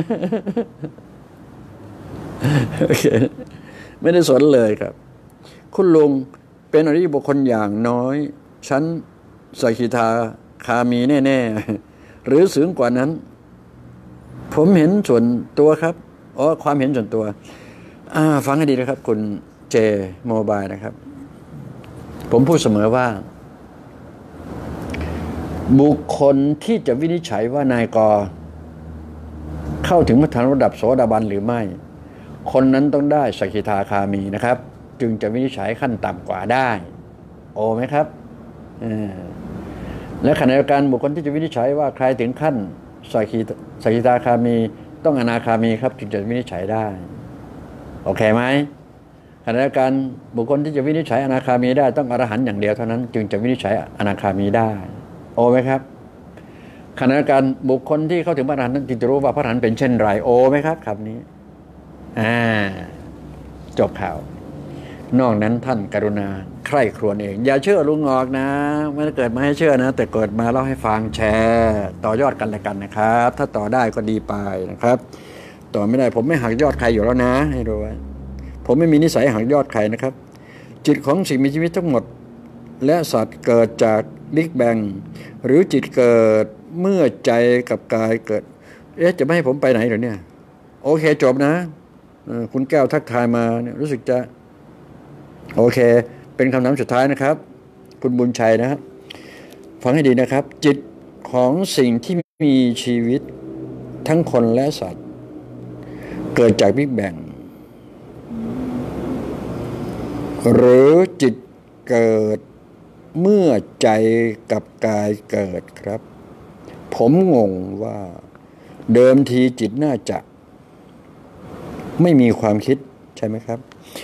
โอเคไม่ได้สนเลยครับคุณลุงเป็นอริยบุคคลอย่างน้อยชั้นสกิทาคามีแน่ๆหรือสูงกว่านั้นผมเห็นส่วนตัวครับความเห็นส่วนตัวฟังให้ดีนะครับคุณเจโมบายนะครับผมพูดเสมอว่าบุคคลที่จะวินิจฉัยว่านายกเข้าถึงมรรคระดับโสดาบันหรือไม่คนนั้นต้องได้สกิทาคามีนะครับจึงจะวินิจฉัยขั้นต่ำกว่าได้ไหมครับและขณะเดียวกันบุคคลที่จะวินิจฉัยว่าใครถึงขั้นสกิทาคามีต้องอนาคามีครับจึงจะวินิจฉัยได้โอเคไหมขณะเดียวกันบุคคลที่จะวินิจฉัยอนาคามีได้ต้องอรหันต์อย่างเดียวเท่านั้นจึงจะวินิจฉัยอนาคามีได้ไหมครับขณะเดียวกันบุคคลที่เข้าถึงพระอรหันต์จึงจะรู้ว่าพระอรหันต์เป็นเช่นไรไหมครับคำนี้จบข่าวนอกนั้นท่านกรุณาใคร่ครวญเองอย่าเชื่อลุงงอกนะไม่ได้เกิดมาให้เชื่อนะแต่เกิดมาเล่าให้ฟังแชร์ต่อยอดกันและกันนะครับถ้าต่อได้ก็ดีไปนะครับต่อไม่ได้ผมไม่หักยอดใครอยู่แล้วนะให้รู้ไว้ผมไม่มีนิสัยหักยอดใครนะครับจิตของสิ่งมีชีวิตทั้งหมดและสัตว์เกิดจากบิ๊กแบงหรือจิตเกิดเมื่อใจกับกายเกิดจะไม่ให้ผมไปไหนเหรอเนี่ยโอเคจบนะคุณแก้วทักทายมาเนี่ยรู้สึกจะโอเคเป็นคำถามสุดท้ายนะครับคุณบุญชัยนะครับฟังให้ดีนะครับจิตของสิ่งที่มีชีวิตทั้งคนและสัตว์เกิดจากบิ๊กแบงหรือจิตเกิดเมื่อใจกับกายเกิดครับผมงงว่าเดิมทีจิตน่าจะไม่มีความคิดใช่ไหมครับ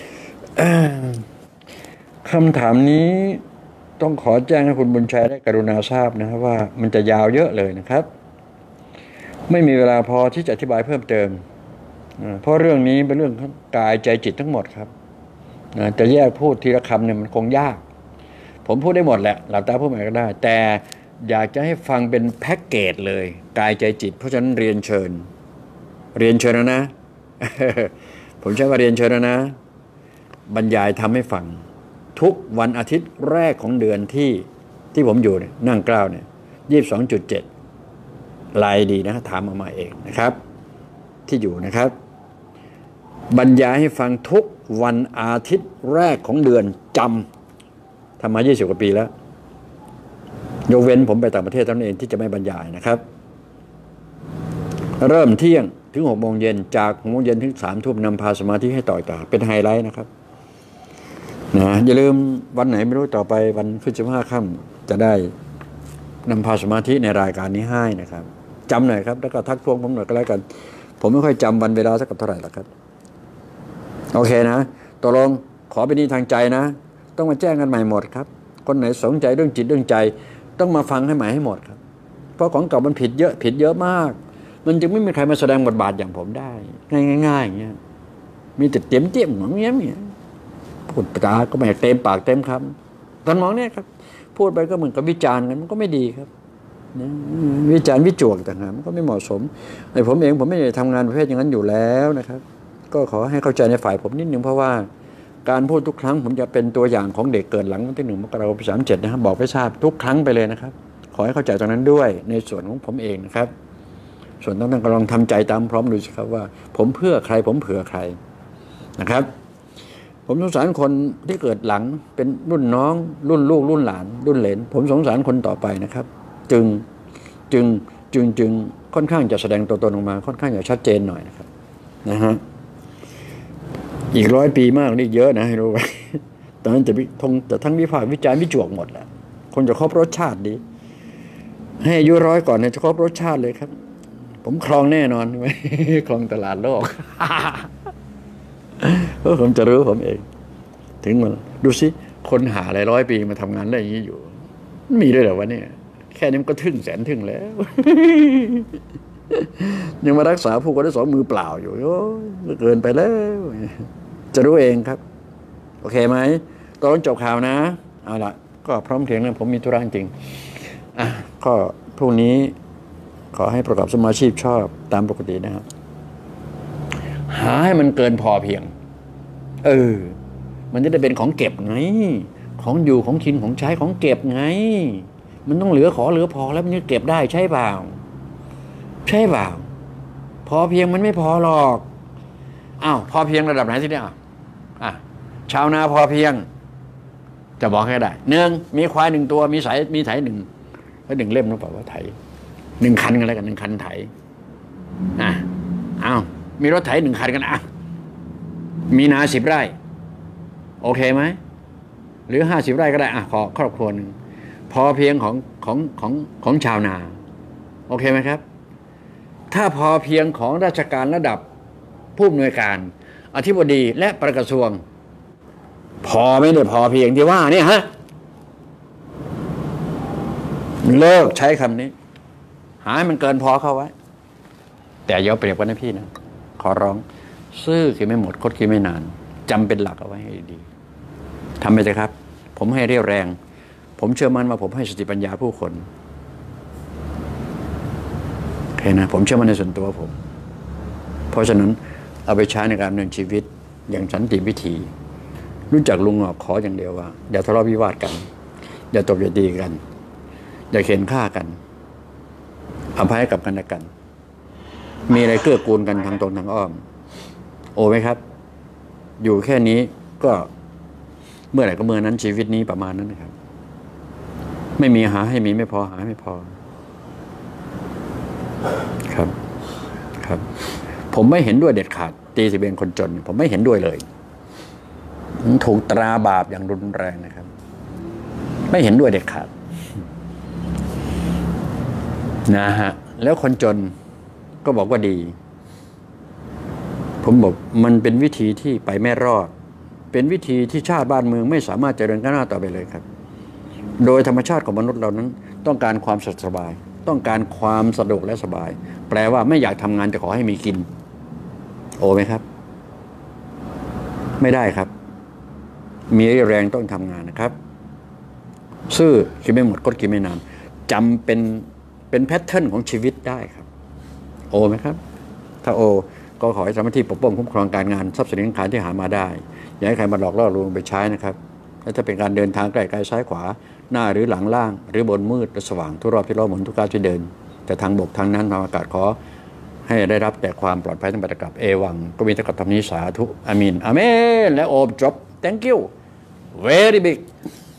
คำถามนี้ต้องขอแจ้งให้คุณบุญชัยได้กรุณาทราบนะครับว่ามันจะยาวเยอะเลยนะครับไม่มีเวลาพอที่จะอธิบายเพิ่มเติมเพราะเรื่องนี้เป็นเรื่องกายใจจิตทั้งหมดครับจะแยกพูดทีละคำเนี่ยมันคงยากผมพูดได้หมดแหละหลับตาพูดใหม่ก็ได้แต่อยากจะให้ฟังเป็นแพ็กเกจเลยกายใจจิตเพราะฉะนั้นเรียนเชิญนะ ผมใช้ว่าเรียนเชิญนะบรรยายทำให้ฟังทุกวันอาทิตย์แรกของเดือนที่ผมอยู่เนี่ยนั่งกล้าวเนี่ย22.7ไลน์ดีนะถามมาเองนะครับที่อยู่นะครับบรรยายให้ฟังทุกวันอาทิตย์แรกของเดือนจำทำมา20 กว่าปีแล้วยกเว้นผมไปต่างประเทศเท่านั้นเองที่จะไม่บรรยายนะครับเริ่มเที่ยงถึง6 โมงเย็นจาก6 โมงเย็นถึง3 ทุ่มนำพาสมาธิให้ต่อเป็นไฮไลท์นะครับนะอย่าลืมวันไหนไม่รู้ต่อไปวันขึ้น15 ค่ำจะได้นำพาสมาธิในรายการนี้ให้นะครับจำหน่อยครับแล้วก็ทักท้วงผมหน่อยก็แล้วกันผมไม่ค่อยจำวันเวลาสักเท่าไหร่หรอกครับโอเคนะตกลงขอเป็นนี้ทางใจนะต้องมาแจ้งกันใหม่หมดครับคนไหนสนใจเรื่องจิตเรื่องใจต้องมาฟังให้ใหม่ให้หมดครับเพราะของเก่ามันผิดเยอะมากมันจึงไม่มีใครมาแสดงบทบาทอย่างผมได้ง่ายๆอย่างเงี้ยมีแต่เต็มอย่างเงี้ยพูดจาก็ไม่เต็มปากเต็มคำตอนมองเนี่ยครับพูดไปก็เหมือนกับวิจารณ์กันมันก็ไม่ดีครับวิจารณ์วิจวกต่างหากมันก็ไม่เหมาะสมไอ้ผมเองผมไม่ได้ทำงานประเภทอย่างนั้นอยู่แล้วนะครับก็ขอให้เข้าใจในฝ่ายผมนิดนึงเพราะว่าการพูดทุกครั้งผมจะเป็นตัวอย่างของเด็กเกิดหลังวันที่1 มกราคม 37นะครับบอกให้ทราบทุกครั้งไปเลยนะครับขอให้เข้าใจตรงนั้นด้วยในส่วนของผมเองนะครับส่วนต้องกำลังทำใจตามพร้อมดูสิครับว่าผมเพื่อใครผมเผื่อใครนะครับผมสงสารคนที่เกิดหลังเป็นรุ่นน้องรุ่นลูกรุ่นหลานรุ่นเหลนผมสงสารคนต่อไปนะครับจึงค่อนข้างจะแสดงตัวตนออกมาค่อนข้างจะชัดเจนหน่อยนะครับนะฮะอีก100 ปีมากนี่เยอะนะให้รู้ไว้ตอนนั้นจะทั้งวิพากษ์วิจารณ์วิจวกหมดแหละคนจะครบรสชาติดีให้อายุ100ก่อนเนี่ยจะครบรสชาติเลยครับผมครองแน่นอนไหมครองตลาดโลกเพราะผมจะรู้ผมเองถึงมันดูสิคนหาหลาย100 ปีมาทำงานได้อย่างนี้อยู่มีด้วยเหรอวะเนี่ยแค่นี้มันก็ทึ่งแสนทึ่งแล้วยังมารักษาผู้คนได้2 มือเปล่าอยู่โอ้ยเกินไปแล้วจะรู้เองครับโอเคไหมตอนจบข่าวนะเอาละก็พร้อมเพรียงนะผมมีธุระจริงก็พรุ่งนี้ขอให้ประกอบสมาชีพชอบตามปกตินะครับหาให้มันเกินพอเพียงมันจะได้เป็นของเก็บไงของอยู่ของกินของใช้ของเก็บไงมันต้องเหลือพอแล้วมันจะเก็บได้ใช่เปล่าพอเพียงมันไม่พอหรอกพอเพียงระดับไหนที่เนี่ยชาวนาพอเพียงจะบอกให้ได้1มีควาย1 ตัวมีไถ1แล้ว1 เล่มหรือเปล่าว่าไถ1 คันกันแล้วกัน1 คันไถมีรถไถ1 คันกันมีนา10 ไร่โอเคไหมหรือ50 ไร่ก็ได้ขอครอบครัวนึงพอเพียงของชาวนาโอเคไหมครับถ้าพอเพียงของราชการระดับผู้อำนวยการอธิบดีและปลัดกระทรวงพอไม่ได้พอเพียงที่ว่าเนี่ยฮะเลิกใช้คำนี้หาให้มันเกินพอเข้าไว้แต่อย่าเปรียบกันนะพี่นะขอร้องซื่อคือไม่หมดคดคือไม่นานจำเป็นหลักเอาไว้ให้ดีทำไปเลยครับผมให้เรี่ยวแรงผมเชื่อมั่นว่าผมให้สติปัญญาผู้คนโอเคนะผมเชื่อมั่นในส่วนตัวผมเพราะฉะนั้นเอาไปใช้ในการดำเนินชีวิตอย่างสันติวิธีรู้จักลุงหงอกขออย่างเดียวว่าอย่าทะเลาะวิวาทกันอย่าตบอย่าตีกันอย่าเข็นฆ่ากันอภัยกับกันและกันมีอะไรเกื้อกูลกันทางตรงทางอ้อมโอ้ไหมครับอยู่แค่นี้ก็เมื่อไหร่ก็เมื่อนั้นชีวิตนี้ประมาณนั้นนะครับไม่มีหาให้มีไม่พอหาไม่พอครับผมไม่เห็นด้วยเด็ดขาดตีสิเบนคนจนผมไม่เห็นด้วยเลยถูกตราบาปอย่างรุนแรงนะครับไม่เห็นด้วยเด็ดขาดนะฮะแล้วคนจนก็บอกว่าดีผมบอกมันเป็นวิธีที่ไปไม่รอดเป็นวิธีที่ชาติบ้านเมืองไม่สามารถเจริญก้าวหน้าต่อไปเลยครับโดยธรรมชาติของมนุษย์เรานั้นต้องการความสบายต้องการความสะดวกและสบายแปลว่าไม่อยากทำงานจะขอให้มีกินโอ้ไหมครับไม่ได้ครับมีแรงต้องทำงานนะครับซื่อคิดไม่หมดก็คิดไม่นานจำเป็นแพทเทิร์นของชีวิตได้ครับโอไหมครับถ้าโอก็ขอให้สามารถที่ปกป้องคุ้มครองการงานทรัพย์สินขายที่หามาได้อย่าให้ใครมาหลอกล่อลวงไปใช้นะครับและถ้าเป็นการเดินทางไกลๆซ้ายขวาหน้าหรือหลังล่างหรือบนมืดหรือสว่างทุกรอบที่ล้อหมุนทุกก้าวที่เดินแต่ทางบกทางนั้นทางอากาศขอให้ได้รับแต่ความปลอดภัยทั้งปฏิกับเอวังก็มีแต่กับธรรมนี้สาธุอามีนอาเมนและโอมจบ thank you very big